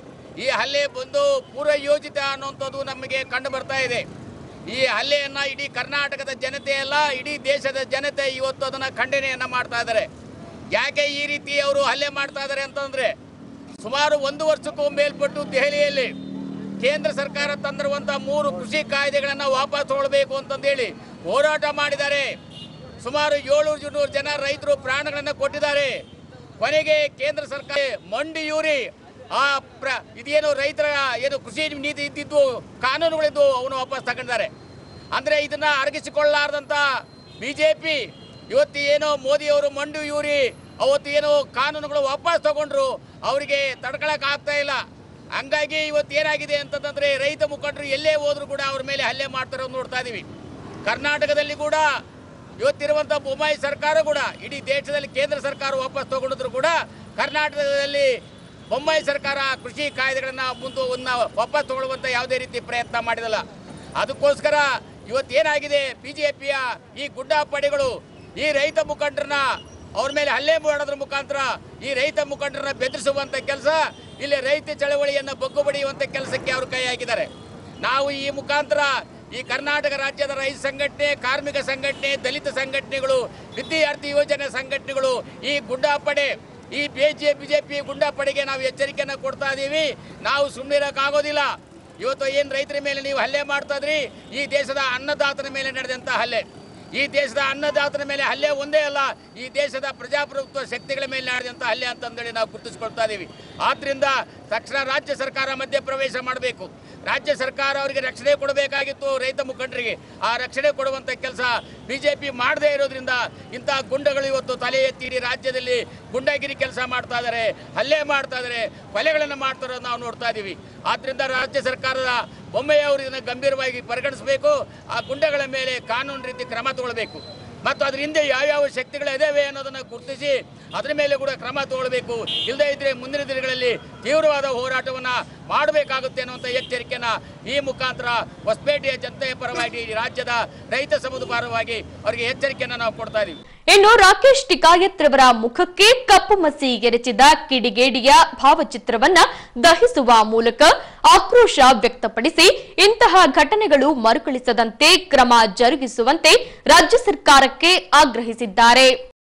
ಈ ಹಲ್ಲೆ ಬಂದು ಪೂರ್ವ ಯೋಜಿತ ಅನ್ನುವಂಥದ್ದು ನಮಗೆ ಕಂಡು ಬರ್ತಾ ಇದೆ. ಈ ಹಲ್ಲೆಯನ್ನು ಇಡೀ ಕರ್ನಾಟಕದ ಜನತೆ ಅಲ್ಲ, ಇಡೀ ದೇಶದ ಜನತೆ ಇವತ್ತು ಅದನ್ನು ಖಂಡನೆಯನ್ನು ಮಾಡ್ತಾ ಇದ್ದಾರೆ. ಯಾಕೆ ಈ ರೀತಿ ಅವರು ಹಲ್ಲೆ ಮಾಡ್ತಾ ಇದ್ದಾರೆ ಅಂತಂದರೆ, ಸುಮಾರು ಒಂದು ವರ್ಷಕ್ಕೂ ಮೇಲ್ಪಟ್ಟು ದೆಹಲಿಯಲ್ಲಿ ಕೇಂದ್ರ ಸರ್ಕಾರ ತಂದಿರುವಂಥ ಮೂರು ಕೃಷಿ ಕಾಯ್ದೆಗಳನ್ನು ವಾಪಸ್ ತಗೊಳ್ಬೇಕು ಅಂತಂದೇಳಿ ಹೋರಾಟ ಮಾಡಿದ್ದಾರೆ. ಸುಮಾರು ಏಳ್ನೂರು ಜನ ರೈತರು ಪ್ರಾಣಗಳನ್ನು ಕೊಟ್ಟಿದ್ದಾರೆ. ಕೊನೆಗೆ ಕೇಂದ್ರ ಸರ್ಕಾರ ಮಂಡಿಯೂರಿ ಆ ಪ್ರ ಇದೇನು ರೈತರ ಏನು ಕೃಷಿ ನೀತಿ ಇದ್ದಿದ್ದು ಕಾನೂನುಗಳಿದ್ದು ಅವನು ವಾಪಸ್ ತಗೊಂಡಿದ್ದಾರೆ. ಅಂದರೆ ಇದನ್ನು ಅರಗಿಸಿಕೊಳ್ಳಲಾರ್ದಂಥ ಬಿ ಜೆ ಪಿ ಇವತ್ತು ಏನೋ ಮೋದಿಯವರು ಮಂಡಿಯೂರಿ ಅವತ್ತು ಏನು ಕಾನೂನುಗಳು ವಾಪಸ್ ತಗೊಂಡ್ರು, ಅವರಿಗೆ ತಡ್ಕೊಳಕ್ಕೆ ಆಗ್ತಾ ಇಲ್ಲ. ಹಂಗಾಗಿ ಇವತ್ತು ಏನಾಗಿದೆ ಅಂತಂದ್ರೆ ರೈತ ಮುಖಂಡರು ಎಲ್ಲೇ ಹೋದ್ರು ಕೂಡ ಅವ್ರ ಮೇಲೆ ಹಲ್ಲೆ ಮಾಡ್ತಾರೋದು ನೋಡ್ತಾ ಇದೀವಿ. ಕರ್ನಾಟಕದಲ್ಲಿ ಕೂಡ ಇವತ್ತಿರುವಂಥ ಬೊಮ್ಮಾಯಿ ಸರ್ಕಾರ ಕೂಡ ಇಡೀ ದೇಶದಲ್ಲಿ ಕೇಂದ್ರ ಸರ್ಕಾರ ವಾಪಸ್ ತಗೊಂಡಿದ್ರು ಕೂಡ ಕರ್ನಾಟಕದಲ್ಲಿ ಬೊಮ್ಮಾಯಿ ಸರ್ಕಾರ ಕೃಷಿ ಕಾಯ್ದೆಗಳನ್ನು ಮುಂದೆ ವಾಪಸ್ ತಗೊಳ್ಳುವಂಥ ಯಾವುದೇ ರೀತಿ ಪ್ರಯತ್ನ ಮಾಡಿದಲ್ಲ. ಅದಕ್ಕೋಸ್ಕರ ಇವತ್ತೇನಾಗಿದೆ, ಬಿ ಜೆ ಪಿಯ ಈ ಗುಡ್ಡಾ ಪಡೆಗಳು ಈ ರೈತ ಮುಖಂಡರನ್ನ ಅವ್ರ ಮೇಲೆ ಹಲ್ಲೆ ಮಾಡೋದ್ರ ಮುಖಾಂತರ ಈ ರೈತ ಮುಖಂಡರನ್ನ ಬೆದರಿಸುವಂಥ ಕೆಲಸ, ಇಲ್ಲಿ ರೈತ ಚಳವಳಿಯನ್ನು ಬಗ್ಗು ಬಡಿಯುವಂಥ ಕೆಲಸಕ್ಕೆ ಅವರು ಕೈ ಹಾಕಿದ್ದಾರೆ. ನಾವು ಈ ಮುಖಾಂತರ ಈ ಕರ್ನಾಟಕ ರಾಜ್ಯದ ರೈತ ಸಂಘಟನೆ, ಕಾರ್ಮಿಕ ಸಂಘಟನೆ, ದಲಿತ ಸಂಘಟನೆಗಳು, ವಿದ್ಯಾರ್ಥಿ ಯೋಜನೆ ಸಂಘಟನೆಗಳು, ಈ ಗುಂಡಾ ಪಡೆ, ಈ ಬಿಜೆ ಬಿಜೆಪಿ ಗುಂಡಾ ಪಡೆಗೆ ನಾವು ಎಚ್ಚರಿಕೆಯನ್ನು ಕೊಡ್ತಾ ಇದ್ದೀವಿ. ನಾವು ಸುಮ್ಮನಿರೋಕ್ಕಾಗೋದಿಲ್ಲ. ಇವತ್ತು ಏನು ರೈತರ ಮೇಲೆ ನೀವು ಹಲ್ಲೆ ಮಾಡ್ತಾ ಇದ್ರಿ, ಈ ದೇಶದ ಅನ್ನದಾತನ ಮೇಲೆ ನಡೆದಂಥ ಹಲ್ಲೆ, ಈ ದೇಶದ ಅನ್ನದಾತನ ಮೇಲೆ ಹಲ್ಲೆ ಒಂದೇ ಅಲ್ಲ, ಈ ದೇಶದ ಪ್ರಜಾಪ್ರಭುತ್ವ ಶಕ್ತಿಗಳ ಮೇಲೆ ನಡೆದಂಥ ಹಲ್ಲೆ ಅಂತಂದೇಳಿ ನಾವು ಗುರುತಿಸ್ಕೊಳ್ತಾ ಇದ್ದೀವಿ. ಆದ್ದರಿಂದ ತಕ್ಷಣ ರಾಜ್ಯ ಸರ್ಕಾರ ಮಧ್ಯೆ ಪ್ರವೇಶ ಮಾಡಬೇಕು. ರಾಜ್ಯ ಸರ್ಕಾರ ಅವರಿಗೆ ರಕ್ಷಣೆ ಕೊಡಬೇಕಾಗಿತ್ತು ರೈತ ಮುಖಂಡರಿಗೆ. ಆ ರಕ್ಷಣೆ ಕೊಡುವಂಥ ಕೆಲಸ ಬಿ ಜೆ ಪಿ ಮಾಡದೇ ಇರೋದ್ರಿಂದ ಇಂಥ ಗುಂಡಗಳು ಇವತ್ತು ತಲೆ ಎತ್ತಿ ರಾಜ್ಯದಲ್ಲಿ ಗುಂಡಾಗಿರಿ ಕೆಲಸ ಮಾಡ್ತಾ ಇದ್ದಾರೆ, ಹಲ್ಲೆ ಮಾಡ್ತಾ ಇದ್ದಾರೆ, ಕೊಲೆಗಳನ್ನು ಮಾಡ್ತಾ ಇರೋದು ನಾವು ನೋಡ್ತಾ ಇದ್ದೀವಿ. ಆದ್ದರಿಂದ ರಾಜ್ಯ ಸರ್ಕಾರದ ಬೊಮ್ಮೆಯವರು ಇದನ್ನು ಗಂಭೀರವಾಗಿ ಪರಿಗಣಿಸಬೇಕು. ಆ ಗುಂಡಗಳ ಮೇಲೆ ಕಾನೂನು ರೀತಿ ಕ್ರಮ ತಗೊಳ್ಬೇಕು ಮತ್ತು ಅದರ ಹಿಂದೆ ಯಾವ್ಯಾವ ಶಕ್ತಿಗಳಿದ್ದಾವೆ ಅನ್ನೋದನ್ನು ಗುರುತಿಸಿ ಅದರ ಮೇಲೆ ಕೂಡ ಕ್ರಮ ತಗೊಳ್ಬೇಕು. ಇಲ್ಲದೇ ಇದ್ದರೆ ಮುಂದಿನ ದಿನಗಳಲ್ಲಿ ತೀವ್ರವಾದ ಹೋರಾಟವನ್ನು ಮಾಡಬೇಕಾಗುತ್ತೆ ಅನ್ನುವಂಥ ಎಚ್ಚರಿಕೆಯನ್ನು ಈ ಮುಖಾಂತರ ಹೊಸಪೇಟೆಯ ಜನತೆಯ ಪರವಾಗಿ ರಾಜ್ಯದ ರೈತ ಸಮುದಾಯದ ಪರವಾಗಿ ಅವರಿಗೆ ಎಚ್ಚರಿಕೆಯನ್ನು ನಾವು ಕೊಡ್ತಾ ಇದ್ದೀವಿ. ಇನ್ನು ರಾಕೇಶ್ ಟಿಕಾಯತ್ ರವರ ಮುಖಕ್ಕೆ ಕಪ್ಪು ಮಸಿ ಎರಚಿದ ಕಿಡಿಗೇಡಿಯ ಭಾವಚಿತ್ರವನ್ನ ದಹಿಸುವ ಮೂಲಕ ಆಕ್ರೋಶ ವ್ಯಕ್ತಪಡಿಸಿ ಇಂತಹ ಘಟನೆಗಳು ಮರುಕಳಿಸದಂತೆ ಕ್ರಮ ಜರುಗಿಸುವಂತೆ ರಾಜ್ಯ ಸರ್ಕಾರಕ್ಕೆ ಆಗ್ರಹಿಸಿದ್ದಾರೆ.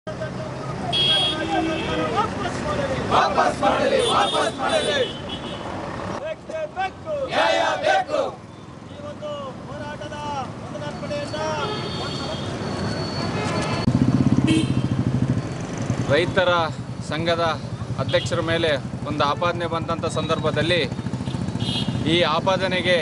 ರೈತರ ಸಂಘದ ಅಧ್ಯಕ್ಷರ ಮೇಲೆ ಒಂದು ಆಪಾದನೆ ಬಂದಂಥ ಸಂದರ್ಭದಲ್ಲಿ ಈ ಆಪಾದನೆಗೆ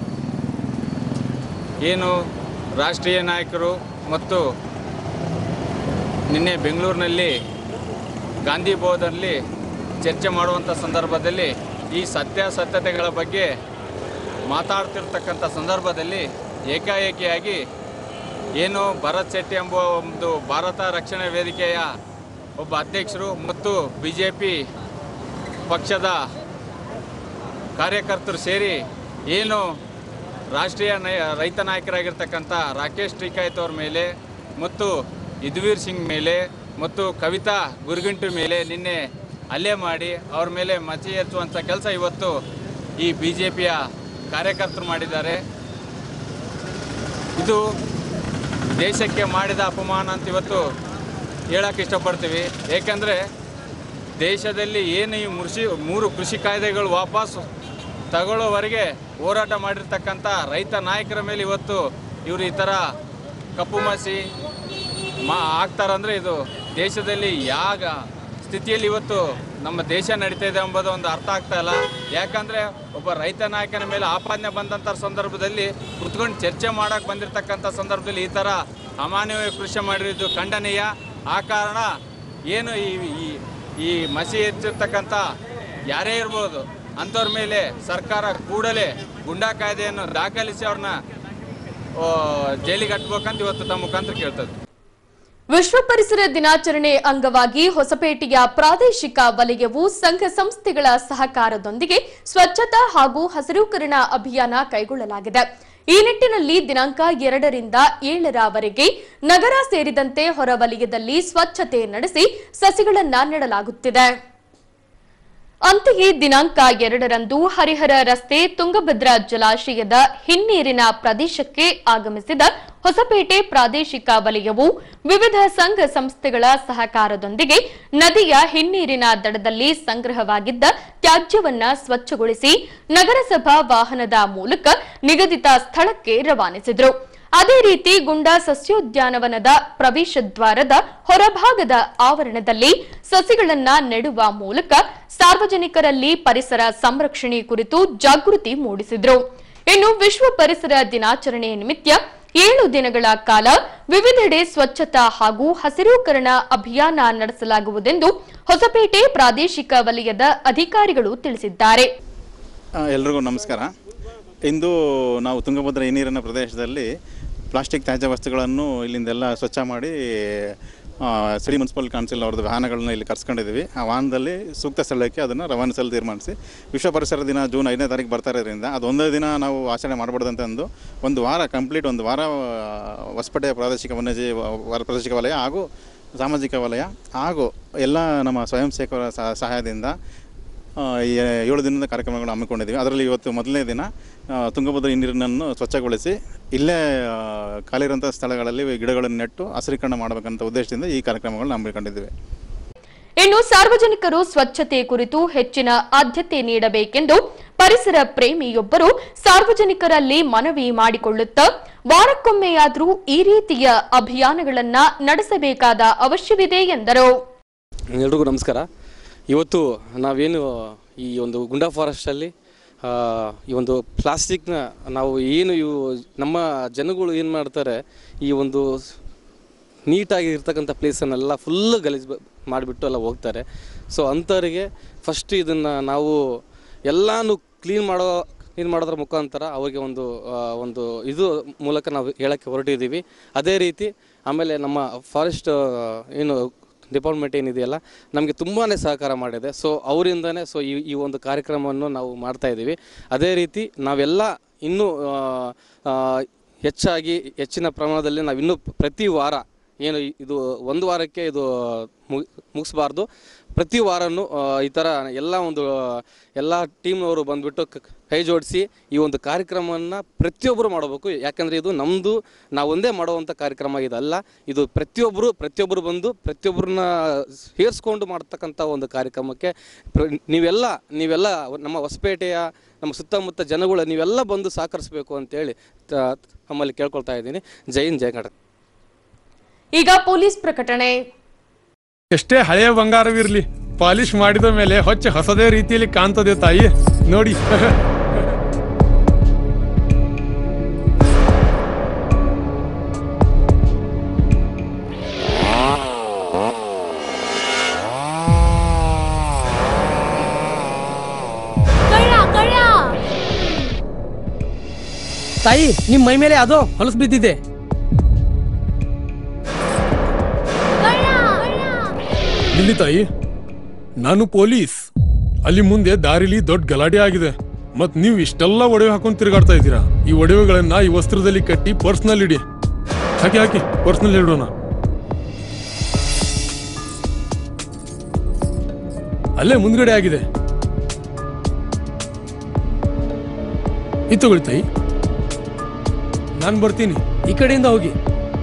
ಏನು ರಾಷ್ಟ್ರೀಯ ನಾಯಕರು ಮತ್ತು ನಿನ್ನೆ ಬೆಂಗಳೂರಿನಲ್ಲಿ ಗಾಂಧಿ ಭವನದಲ್ಲಿ ಚರ್ಚೆ ಮಾಡುವಂಥ ಸಂದರ್ಭದಲ್ಲಿ ಈ ಸತ್ಯಾಸತ್ಯತೆಗಳ ಬಗ್ಗೆ ಮಾತಾಡ್ತಿರ್ತಕ್ಕಂಥ ಸಂದರ್ಭದಲ್ಲಿ ಏಕಾಏಕಿಯಾಗಿ ಏನು ಭರತ್ ಶೆಟ್ಟಿ ಎಂಬುವ ಒಂದು ಭಾರತ ರಕ್ಷಣಾ ವೇದಿಕೆಯ ಒಬ್ಬ ಅಧ್ಯಕ್ಷರು ಮತ್ತು ಬಿ ಜೆ ಪಿ ಪಕ್ಷದ ಕಾರ್ಯಕರ್ತರು ಸೇರಿ ಏನು ರಾಷ್ಟ್ರೀಯ ನೈ ರೈತ ನಾಯಕರಾಗಿರ್ತಕ್ಕಂಥ ರಾಕೇಶ್ ಟಿಕಾಯತ್ ಅವ್ರ ಮೇಲೆ ಮತ್ತು ಯದುವೀರ್ ಸಿಂಗ್ ಮೇಲೆ ಮತ್ತು ಕವಿತಾ ಗುರುಗಂಟು ಮೇಲೆ ನಿನ್ನೆ ಹಲ್ಲೆ ಮಾಡಿ ಅವ್ರ ಮೇಲೆ ಮಚ್ಚಿ ಎತ್ತುವಂಥ ಕೆಲಸ ಇವತ್ತು ಈ ಬಿ ಜೆ ಪಿಯ ಕಾರ್ಯಕರ್ತರು ಮಾಡಿದ್ದಾರೆ. ಇದು ದೇಶಕ್ಕೆ ಮಾಡಿದ ಅಪಮಾನ ಅಂತ ಇವತ್ತು ಹೇಳಕ್ಕೆ ಇಷ್ಟಪಡ್ತೀವಿ. ಏಕೆಂದರೆ ದೇಶದಲ್ಲಿ ಏನು ಈ ಮುರ್ಷಿ ಮೂರು ಕೃಷಿ ಕಾಯ್ದೆಗಳು ವಾಪಸ್ ತಗೊಳ್ಳೋವರೆಗೆ ಹೋರಾಟ ಮಾಡಿರ್ತಕ್ಕಂಥ ರೈತ ನಾಯಕರ ಮೇಲೆ ಇವತ್ತು ಇವರು ಈ ಥರ ಕಪ್ಪು ಮಸಿ ಮಾ ಆಗ್ತಾರಂದರೆ ಇದು ದೇಶದಲ್ಲಿ ಯಾವ ಸ್ಥಿತಿಯಲ್ಲಿ ಇವತ್ತು ನಮ್ಮ ದೇಶ ನಡೀತಾ ಇದೆ ಎಂಬುದು ಒಂದು ಅರ್ಥ ಆಗ್ತಾ ಇಲ್ಲ. ಯಾಕಂದರೆ ಒಬ್ಬ ರೈತ ನಾಯಕನ ಮೇಲೆ ಆಪಾದನೆ ಬಂದಂಥ ಸಂದರ್ಭದಲ್ಲಿ ಕುತ್ಕೊಂಡು ಚರ್ಚೆ ಮಾಡೋಕ್ಕೆ ಬಂದಿರತಕ್ಕಂಥ ಸಂದರ್ಭದಲ್ಲಿ ಈ ಥರ ಅಮಾನವೀಯ ಕೃಷಿ ಮಾಡಿರೋದು ಖಂಡನೀಯ. ಆ ಕಾರಣ ಏನು ಈ ಈ ಮಸಿ ಹೆಚ್ಚಿರ್ತಕ್ಕಂಥ ಯಾರೇ ಇರ್ಬೋದು ಅಂಥವ್ರ ಮೇಲೆ ಸರ್ಕಾರ ಕೂಡಲೇ ಗುಂಡಾ ಕಾಯ್ದೆಯನ್ನು ದಾಖಲಿಸಿ ಅವ್ರನ್ನ ಜೈಲಿಗೆ ಹಟ್ಬೇಕಂತ ಇವತ್ತು ತಮ್ಮ ಮುಖಾಂತರ ಕೇಳ್ತದೆ. ವಿಶ್ವ ಪರಿಸರ ದಿನಾಚರಣೆ ಅಂಗವಾಗಿ ಹೊಸಪೇಟೆಯ ಪ್ರಾದೇಶಿಕ ವಲಯವು ಸಂಘ ಸಂಸ್ಥೆಗಳ ಸಹಕಾರದೊಂದಿಗೆ ಸ್ವಚ್ಛತಾ ಹಾಗೂ ಹಸಿರೀಕರಣ ಅಭಿಯಾನ ಕೈಗೊಳ್ಳಲಾಗಿದೆ. ಈ ನಿಟ್ಟಿನಲ್ಲಿ ದಿನಾಂಕ ಎರಡರಿಂದ ಏಳರವರೆಗೆ ನಗರ ಸೇರಿದಂತೆ ಹೊರವಲಯದಲ್ಲಿ ಸ್ವಚ್ಛತೆ ನಡೆಸಿ ಸಸಿಗಳನ್ನು ನೆಡಲಾಗುತ್ತಿದೆ. ಅಂತೆಯೇ ದಿನಾಂಕ ಎರಡರಂದು ಹರಿಹರ ರಸ್ತೆ ತುಂಗಭದ್ರಾ ಜಲಾಶಯದ ಹಿನ್ನೀರಿನ ಪ್ರದೇಶಕ್ಕೆ ಆಗಮಿಸಿದ ಹೊಸಪೇಟೆ ಪ್ರಾದೇಶಿಕ ವಲಯವು ವಿವಿಧ ಸಂಘ ಸಂಸ್ಥೆಗಳ ಸಹಕಾರದೊಂದಿಗೆ ನದಿಯ ಹಿನ್ನೀರಿನ ದಡದಲ್ಲಿ ಸಂಗ್ರಹವಾಗಿದ್ದ ತ್ಯಾಜ್ಯವನ್ನ ಸ್ವಚ್ಛಗೊಳಿಸಿ ನಗರಸಭಾ ವಾಹನದ ಮೂಲಕ ನಿಗದಿತ ಸ್ಥಳಕ್ಕೆ ರವಾನಿಸಿದರು. ಅದೇ ರೀತಿ ಗುಂಡಾ ಸಸ್ಯೋದ್ಯಾನವನದ ಪ್ರವೇಶ ದ್ವಾರದ ಹೊರಭಾಗದ ಆವರಣದಲ್ಲಿ ಸಸಿಗಳನ್ನ ನೆಡುವ ಮೂಲಕ ಸಾರ್ವಜನಿಕರಲ್ಲಿ ಪರಿಸರ ಸಂರಕ್ಷಣೆ ಕುರಿತು ಜಾಗೃತಿ ಮೂಡಿಸಿದರು. ಇನ್ನು ವಿಶ್ವ ಪರಿಸರ ದಿನಾಚರಣೆ ನಿಮಿತ್ತ ಏಳು ದಿನಗಳ ಕಾಲ ವಿವಿಧೆಡೆ ಸ್ವಚ್ಛತಾ ಹಾಗೂ ಹಸಿರೀಕರಣ ಅಭಿಯಾನ ನಡೆಸಲಾಗುವುದೆಂದು ಹೊಸಪೇಟೆ ಪ್ರಾದೇಶಿಕ ವಲಯದ ಅಧಿಕಾರಿಗಳು ತಿಳಿಸಿದ್ದಾರೆ. ಎಲ್ಲರಿಗೂ ನಮಸ್ಕಾರ. ಇಂದು ನಾವು ತುಂಗಭದ್ರಾ ಹಿನ್ನೀರಿನ ಪ್ರದೇಶದಲ್ಲಿ ಪ್ಲಾಸ್ಟಿಕ್ ತ್ಯಾಜ್ಯ ವಸ್ತುಗಳನ್ನು ಇಲ್ಲಿಂದೆಲ್ಲ ಸ್ವಚ್ಛ ಮಾಡಿ ಸಿಟಿ ಮುನ್ಸಿಪಲ್ ಕೌನ್ಸಿಲ್ ಅವ್ರದ್ದು ವಾಹನಗಳನ್ನ ಇಲ್ಲಿ ಕರ್ಸ್ಕೊಂಡಿದ್ದೀವಿ. ಆ ವಾಹನದಲ್ಲಿ ಸೂಕ್ತ ಸ್ಥಳಕ್ಕೆ ಅದನ್ನು ರವಾನಿಸಲು ತೀರ್ಮಾನಿಸಿ ವಿಶ್ವ ಪರಿಸರ ದಿನ ಜೂನ್ ಐದನೇ ತಾರೀಕು ಬರ್ತಾ ಇರೋದ್ರಿಂದ ಅದು ಒಂದೇ ದಿನ ನಾವು ಆಚರಣೆ ಮಾಡಬಾರ್ದಂತಂದು ಒಂದು ವಾರ ಕಂಪ್ಲೀಟ್ ಒಂದು ವಾರ ಹೊಸಪೇಟೆ ಪ್ರಾದೇಶಿಕ ವನ್ಯಜೀವಿ ಪ್ರಾದೇಶಿಕ ವಲಯ ಹಾಗೂ ಸಾಮಾಜಿಕ ವಲಯ ಹಾಗೂ ಎಲ್ಲ ನಮ್ಮ ಸ್ವಯಂ ಸೇವಕರ ಸಹಾಯದಿಂದ ಏಳು ದಿನದ ಕಾರ್ಯಕ್ರಮಗಳನ್ನು ಹಮ್ಮಿಕೊಂಡಿದ್ದೀವಿ. ಅದರಲ್ಲಿ ಇವತ್ತು ಮೊದಲನೇ ದಿನ ತುಂಗಭದ್ರಾ ಹಿನ್ನೀರನ್ನು ಸ್ವಚ್ಛಗೊಳಿಸಿ ಇಲ್ಲೇ ಖಾಲಿ ಇರುವಂಥ ಸ್ಥಳಗಳಲ್ಲಿ ಗಿಡಗಳನ್ನು ನೆಟ್ಟು ಹಸಿರೀಕರಣ ಮಾಡಬೇಕಂತ ಉದ್ದೇಶದಿಂದ ಈ ಕಾರ್ಯಕ್ರಮಗಳನ್ನು ಹಮ್ಮಿಕೊಂಡಿದ್ದೀವಿ. ಇನ್ನು ಸಾರ್ವಜನಿಕರು ಸ್ವಚ್ಛತೆ ಕುರಿತು ಹೆಚ್ಚಿನ ಆದ್ಯತೆ ನೀಡಬೇಕೆಂದು ಪರಿಸರ ಪ್ರೇಮಿಯೊಬ್ಬರು ಸಾರ್ವಜನಿಕರಲ್ಲಿ ಮನವಿ ಮಾಡಿಕೊಳ್ಳುತ್ತಾ ವಾರಕ್ಕೊಮ್ಮೆಯಾದರೂ ಈ ರೀತಿಯ ಅಭಿಯಾನಗಳನ್ನ ನಡೆಸಬೇಕಾದ ಅವಶ್ಯವಿದೆ ಎಂದರು. ಎಲ್ರಿಗೂ ನಮಸ್ಕಾರ. ಇವತ್ತು ನಾವೇನು ಈ ಒಂದು ಗುಂಡಾ ಫಾರೆಸ್ಟಲ್ಲಿ ಈ ಒಂದು ಪ್ಲಾಸ್ಟಿಕ್ನ ನಾವು ಏನು ಇವು ನಮ್ಮ ಜನಗಳು ಏನು ಮಾಡ್ತಾರೆ, ಈ ಒಂದು ನೀಟಾಗಿ ಇರ್ತಕ್ಕಂಥ ಪ್ಲೇಸನ್ನೆಲ್ಲ ಫುಲ್ಲು ಗಲೀಜು ಮಾಡಿಬಿಟ್ಟು ಎಲ್ಲ ಹೋಗ್ತಾರೆ. ಸೊ ಅಂಥವರಿಗೆ ಫಸ್ಟ್ ಇದನ್ನು ನಾವು ಎಲ್ಲನೂ ಕ್ಲೀನ್ ಮಾಡೋ ಕ್ಲೀನ್ ಮಾಡೋದ್ರ ಮುಖಾಂತರ ಅವರಿಗೆ ಒಂದು ಒಂದು ಇದು ಮೂಲಕ ನಾವು ಹೇಳೋಕ್ಕೆ ಹೊರಟಿದ್ದೀವಿ. ಅದೇ ರೀತಿ ಆಮೇಲೆ ನಮ್ಮ ಫಾರೆಸ್ಟ್ ಏನು ಡಿಪಾರ್ಟ್ಮೆಂಟ್ ಏನಿದೆಯಲ್ಲ ನಮಗೆ ತುಂಬಾ ಸಹಕಾರ ಮಾಡಿದೆ. ಸೊ ಅವರಿಂದನೇ ಸೊ ಈ ಈ ಒಂದು ಕಾರ್ಯಕ್ರಮವನ್ನು ನಾವು ಮಾಡ್ತಾಯಿದ್ದೀವಿ. ಅದೇ ರೀತಿ ನಾವೆಲ್ಲ ಇನ್ನೂ ಹೆಚ್ಚಾಗಿ ಹೆಚ್ಚಿನ ಪ್ರಮಾಣದಲ್ಲಿ ನಾವು ಇನ್ನೂ ಪ್ರತಿ ವಾರ ಏನು ಇದು ಒಂದು ವಾರಕ್ಕೆ ಇದು ಮುಗಿಸ್ಬಾರ್ದು, ಪ್ರತಿ ವಾರನೂ ಈ ಥರ ಎಲ್ಲ ಒಂದು ಎಲ್ಲ ಟೀಮ್ನವರು ಬಂದುಬಿಟ್ಟು ಕೈ ಜೋಡಿಸಿ ಈ ಒಂದು ಕಾರ್ಯಕ್ರಮವನ್ನು ಪ್ರತಿಯೊಬ್ಬರು ಮಾಡಬೇಕು. ಯಾಕಂದರೆ ಇದು ನಮ್ಮದು ನಾವು ಒಂದೇ ಮಾಡುವಂಥ ಕಾರ್ಯಕ್ರಮ ಇದಲ್ಲ, ಇದು ಪ್ರತಿಯೊಬ್ಬರು ಪ್ರತಿಯೊಬ್ಬರು ಬಂದು ಪ್ರತಿಯೊಬ್ಬರನ್ನ ಸೇರಿಸ್ಕೊಂಡು ಮಾಡ್ತಕ್ಕಂಥ ಒಂದು ಕಾರ್ಯಕ್ರಮಕ್ಕೆ ನೀವೆಲ್ಲ ನೀವೆಲ್ಲ ನಮ್ಮ ಹೊಸಪೇಟೆಯ ನಮ್ಮ ಸುತ್ತಮುತ್ತ ಜನಗಳು ನೀವೆಲ್ಲ ಬಂದು ಸಹಕರಿಸಬೇಕು ಅಂತೇಳಿ ನಮ್ಮಲ್ಲಿ ಕೇಳ್ಕೊಳ್ತಾ ಇದ್ದೀನಿ. ಜೈ ಹಿಂದ್, ಜೈ ಕರ್ನಾಟಕ. ಈಗ ಪೊಲೀಸ್ ಪ್ರಕಟಣೆ. ಎಷ್ಟೇ ಹಳೆಯ ಬಂಗಾರವಿರಲಿ, ಪಾಲಿಶ್ ಮಾಡಿದ ಮೇಲೆ ಹೊಚ್ಚ ಹೊಸದೇ ರೀತಿಯಲ್ಲಿ ಕಾಣ್ತದೆ ತಾಯಿ, ನೋಡಿ. ತಾಯಿ, ನಿಮ್ ಮೈ ಮೇಲೆ ಅದು ಹೊಲಸು ಬಿದ್ದಿದೆ. ಇಲ್ಲಿ ತಾಯಿ, ನಾನು ಪೊಲೀಸ್. ಅಲ್ಲಿ ಮುಂದೆ ದಾರಿಲಿ ದೊಡ್ಡ ಗಲಾಟೆ ಆಗಿದೆ. ಮತ್ ನೀವು ಇಷ್ಟೆಲ್ಲ ಒಡವೆ ಹಾಕೊಂಡು ತಿರುಗಾಡ್ತಾ ಇದ್ದೀರಾ. ಈ ಒಡವೆಗಳನ್ನ ಈ ವಸ್ತ್ರದಲ್ಲಿ ಕಟ್ಟಿ ಪರ್ಸ್ನಲ್ಲಿ ಇಡಿ. ಹಾಕಿ ಹಾಕಿ ಪರ್ಸ್ನಲ್ಲಿ ಇಡೋಣ. ಅಲ್ಲೇ ಮುಂದ್ಗಡೆ ಆಗಿದೆ. ಇದು ತಗೊಳ್ಳಿ ತಾಯಿ. ನಾನು ಬರ್ತೀನಿ. ಈ ಕಡೆಯಿಂದ ಹೋಗಿ.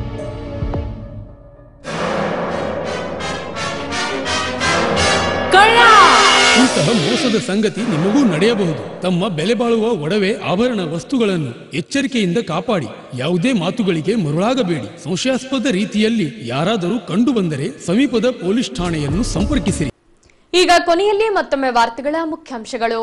ಇಂತಹ ಮೋಸದ ಸಂಗತಿ ನಿಮಗೂ ನಡೆಯಬಹುದು. ತಮ್ಮ ಬೆಲೆ ಬಾಳುವ ಒಡವೆ ಆಭರಣ ವಸ್ತುಗಳನ್ನು ಎಚ್ಚರಿಕೆಯಿಂದ ಕಾಪಾಡಿ. ಯಾವುದೇ ಮಾತುಗಳಿಗೆ ಮರುಳಾಗಬೇಡಿ. ಸಂಶಯಾಸ್ಪದ ರೀತಿಯಲ್ಲಿ ಯಾರಾದರೂ ಕಂಡು ಬಂದರೆ ಸಮೀಪದ ಪೊಲೀಸ್ ಠಾಣೆಯನ್ನು ಸಂಪರ್ಕಿಸಿರಿ. ಈಗ ಕೊನೆಯಲ್ಲಿ ಮತ್ತೊಮ್ಮೆ ವಾರ್ತೆಗಳ ಮುಖ್ಯಾಂಶಗಳು.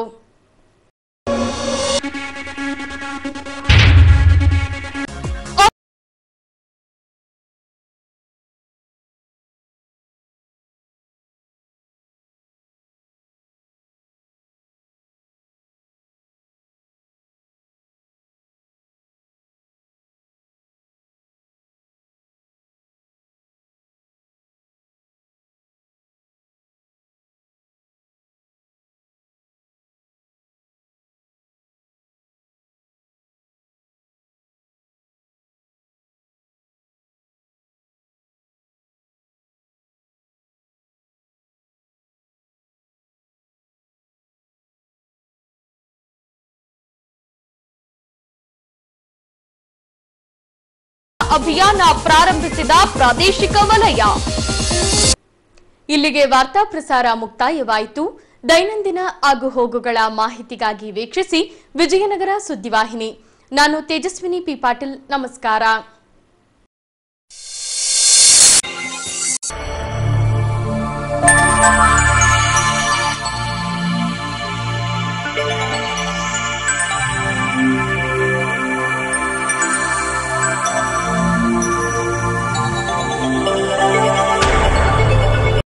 ಅಭಿಯಾನ ಪ್ರಾರಂಭಿಸಿದ ಪ್ರಾದೇಶಿಕ ವಲಯ. ಇಲ್ಲಿಗೆ ವಾರ್ತಾ ಪ್ರಸಾರ ಮುಕ್ತಾಯವಾಯಿತು. ದೈನಂದಿನ ಆಗುಹೋಗುಗಳ ಮಾಹಿತಿಗಾಗಿ ವೀಕ್ಷಿಸಿ ವಿಜಯನಗರ ಸುದ್ದಿವಾಹಿನಿ. ನಾನು ತೇಜಸ್ವಿನಿ ಪಿ ಪಾಟೀಲ್. ನಮಸ್ಕಾರ.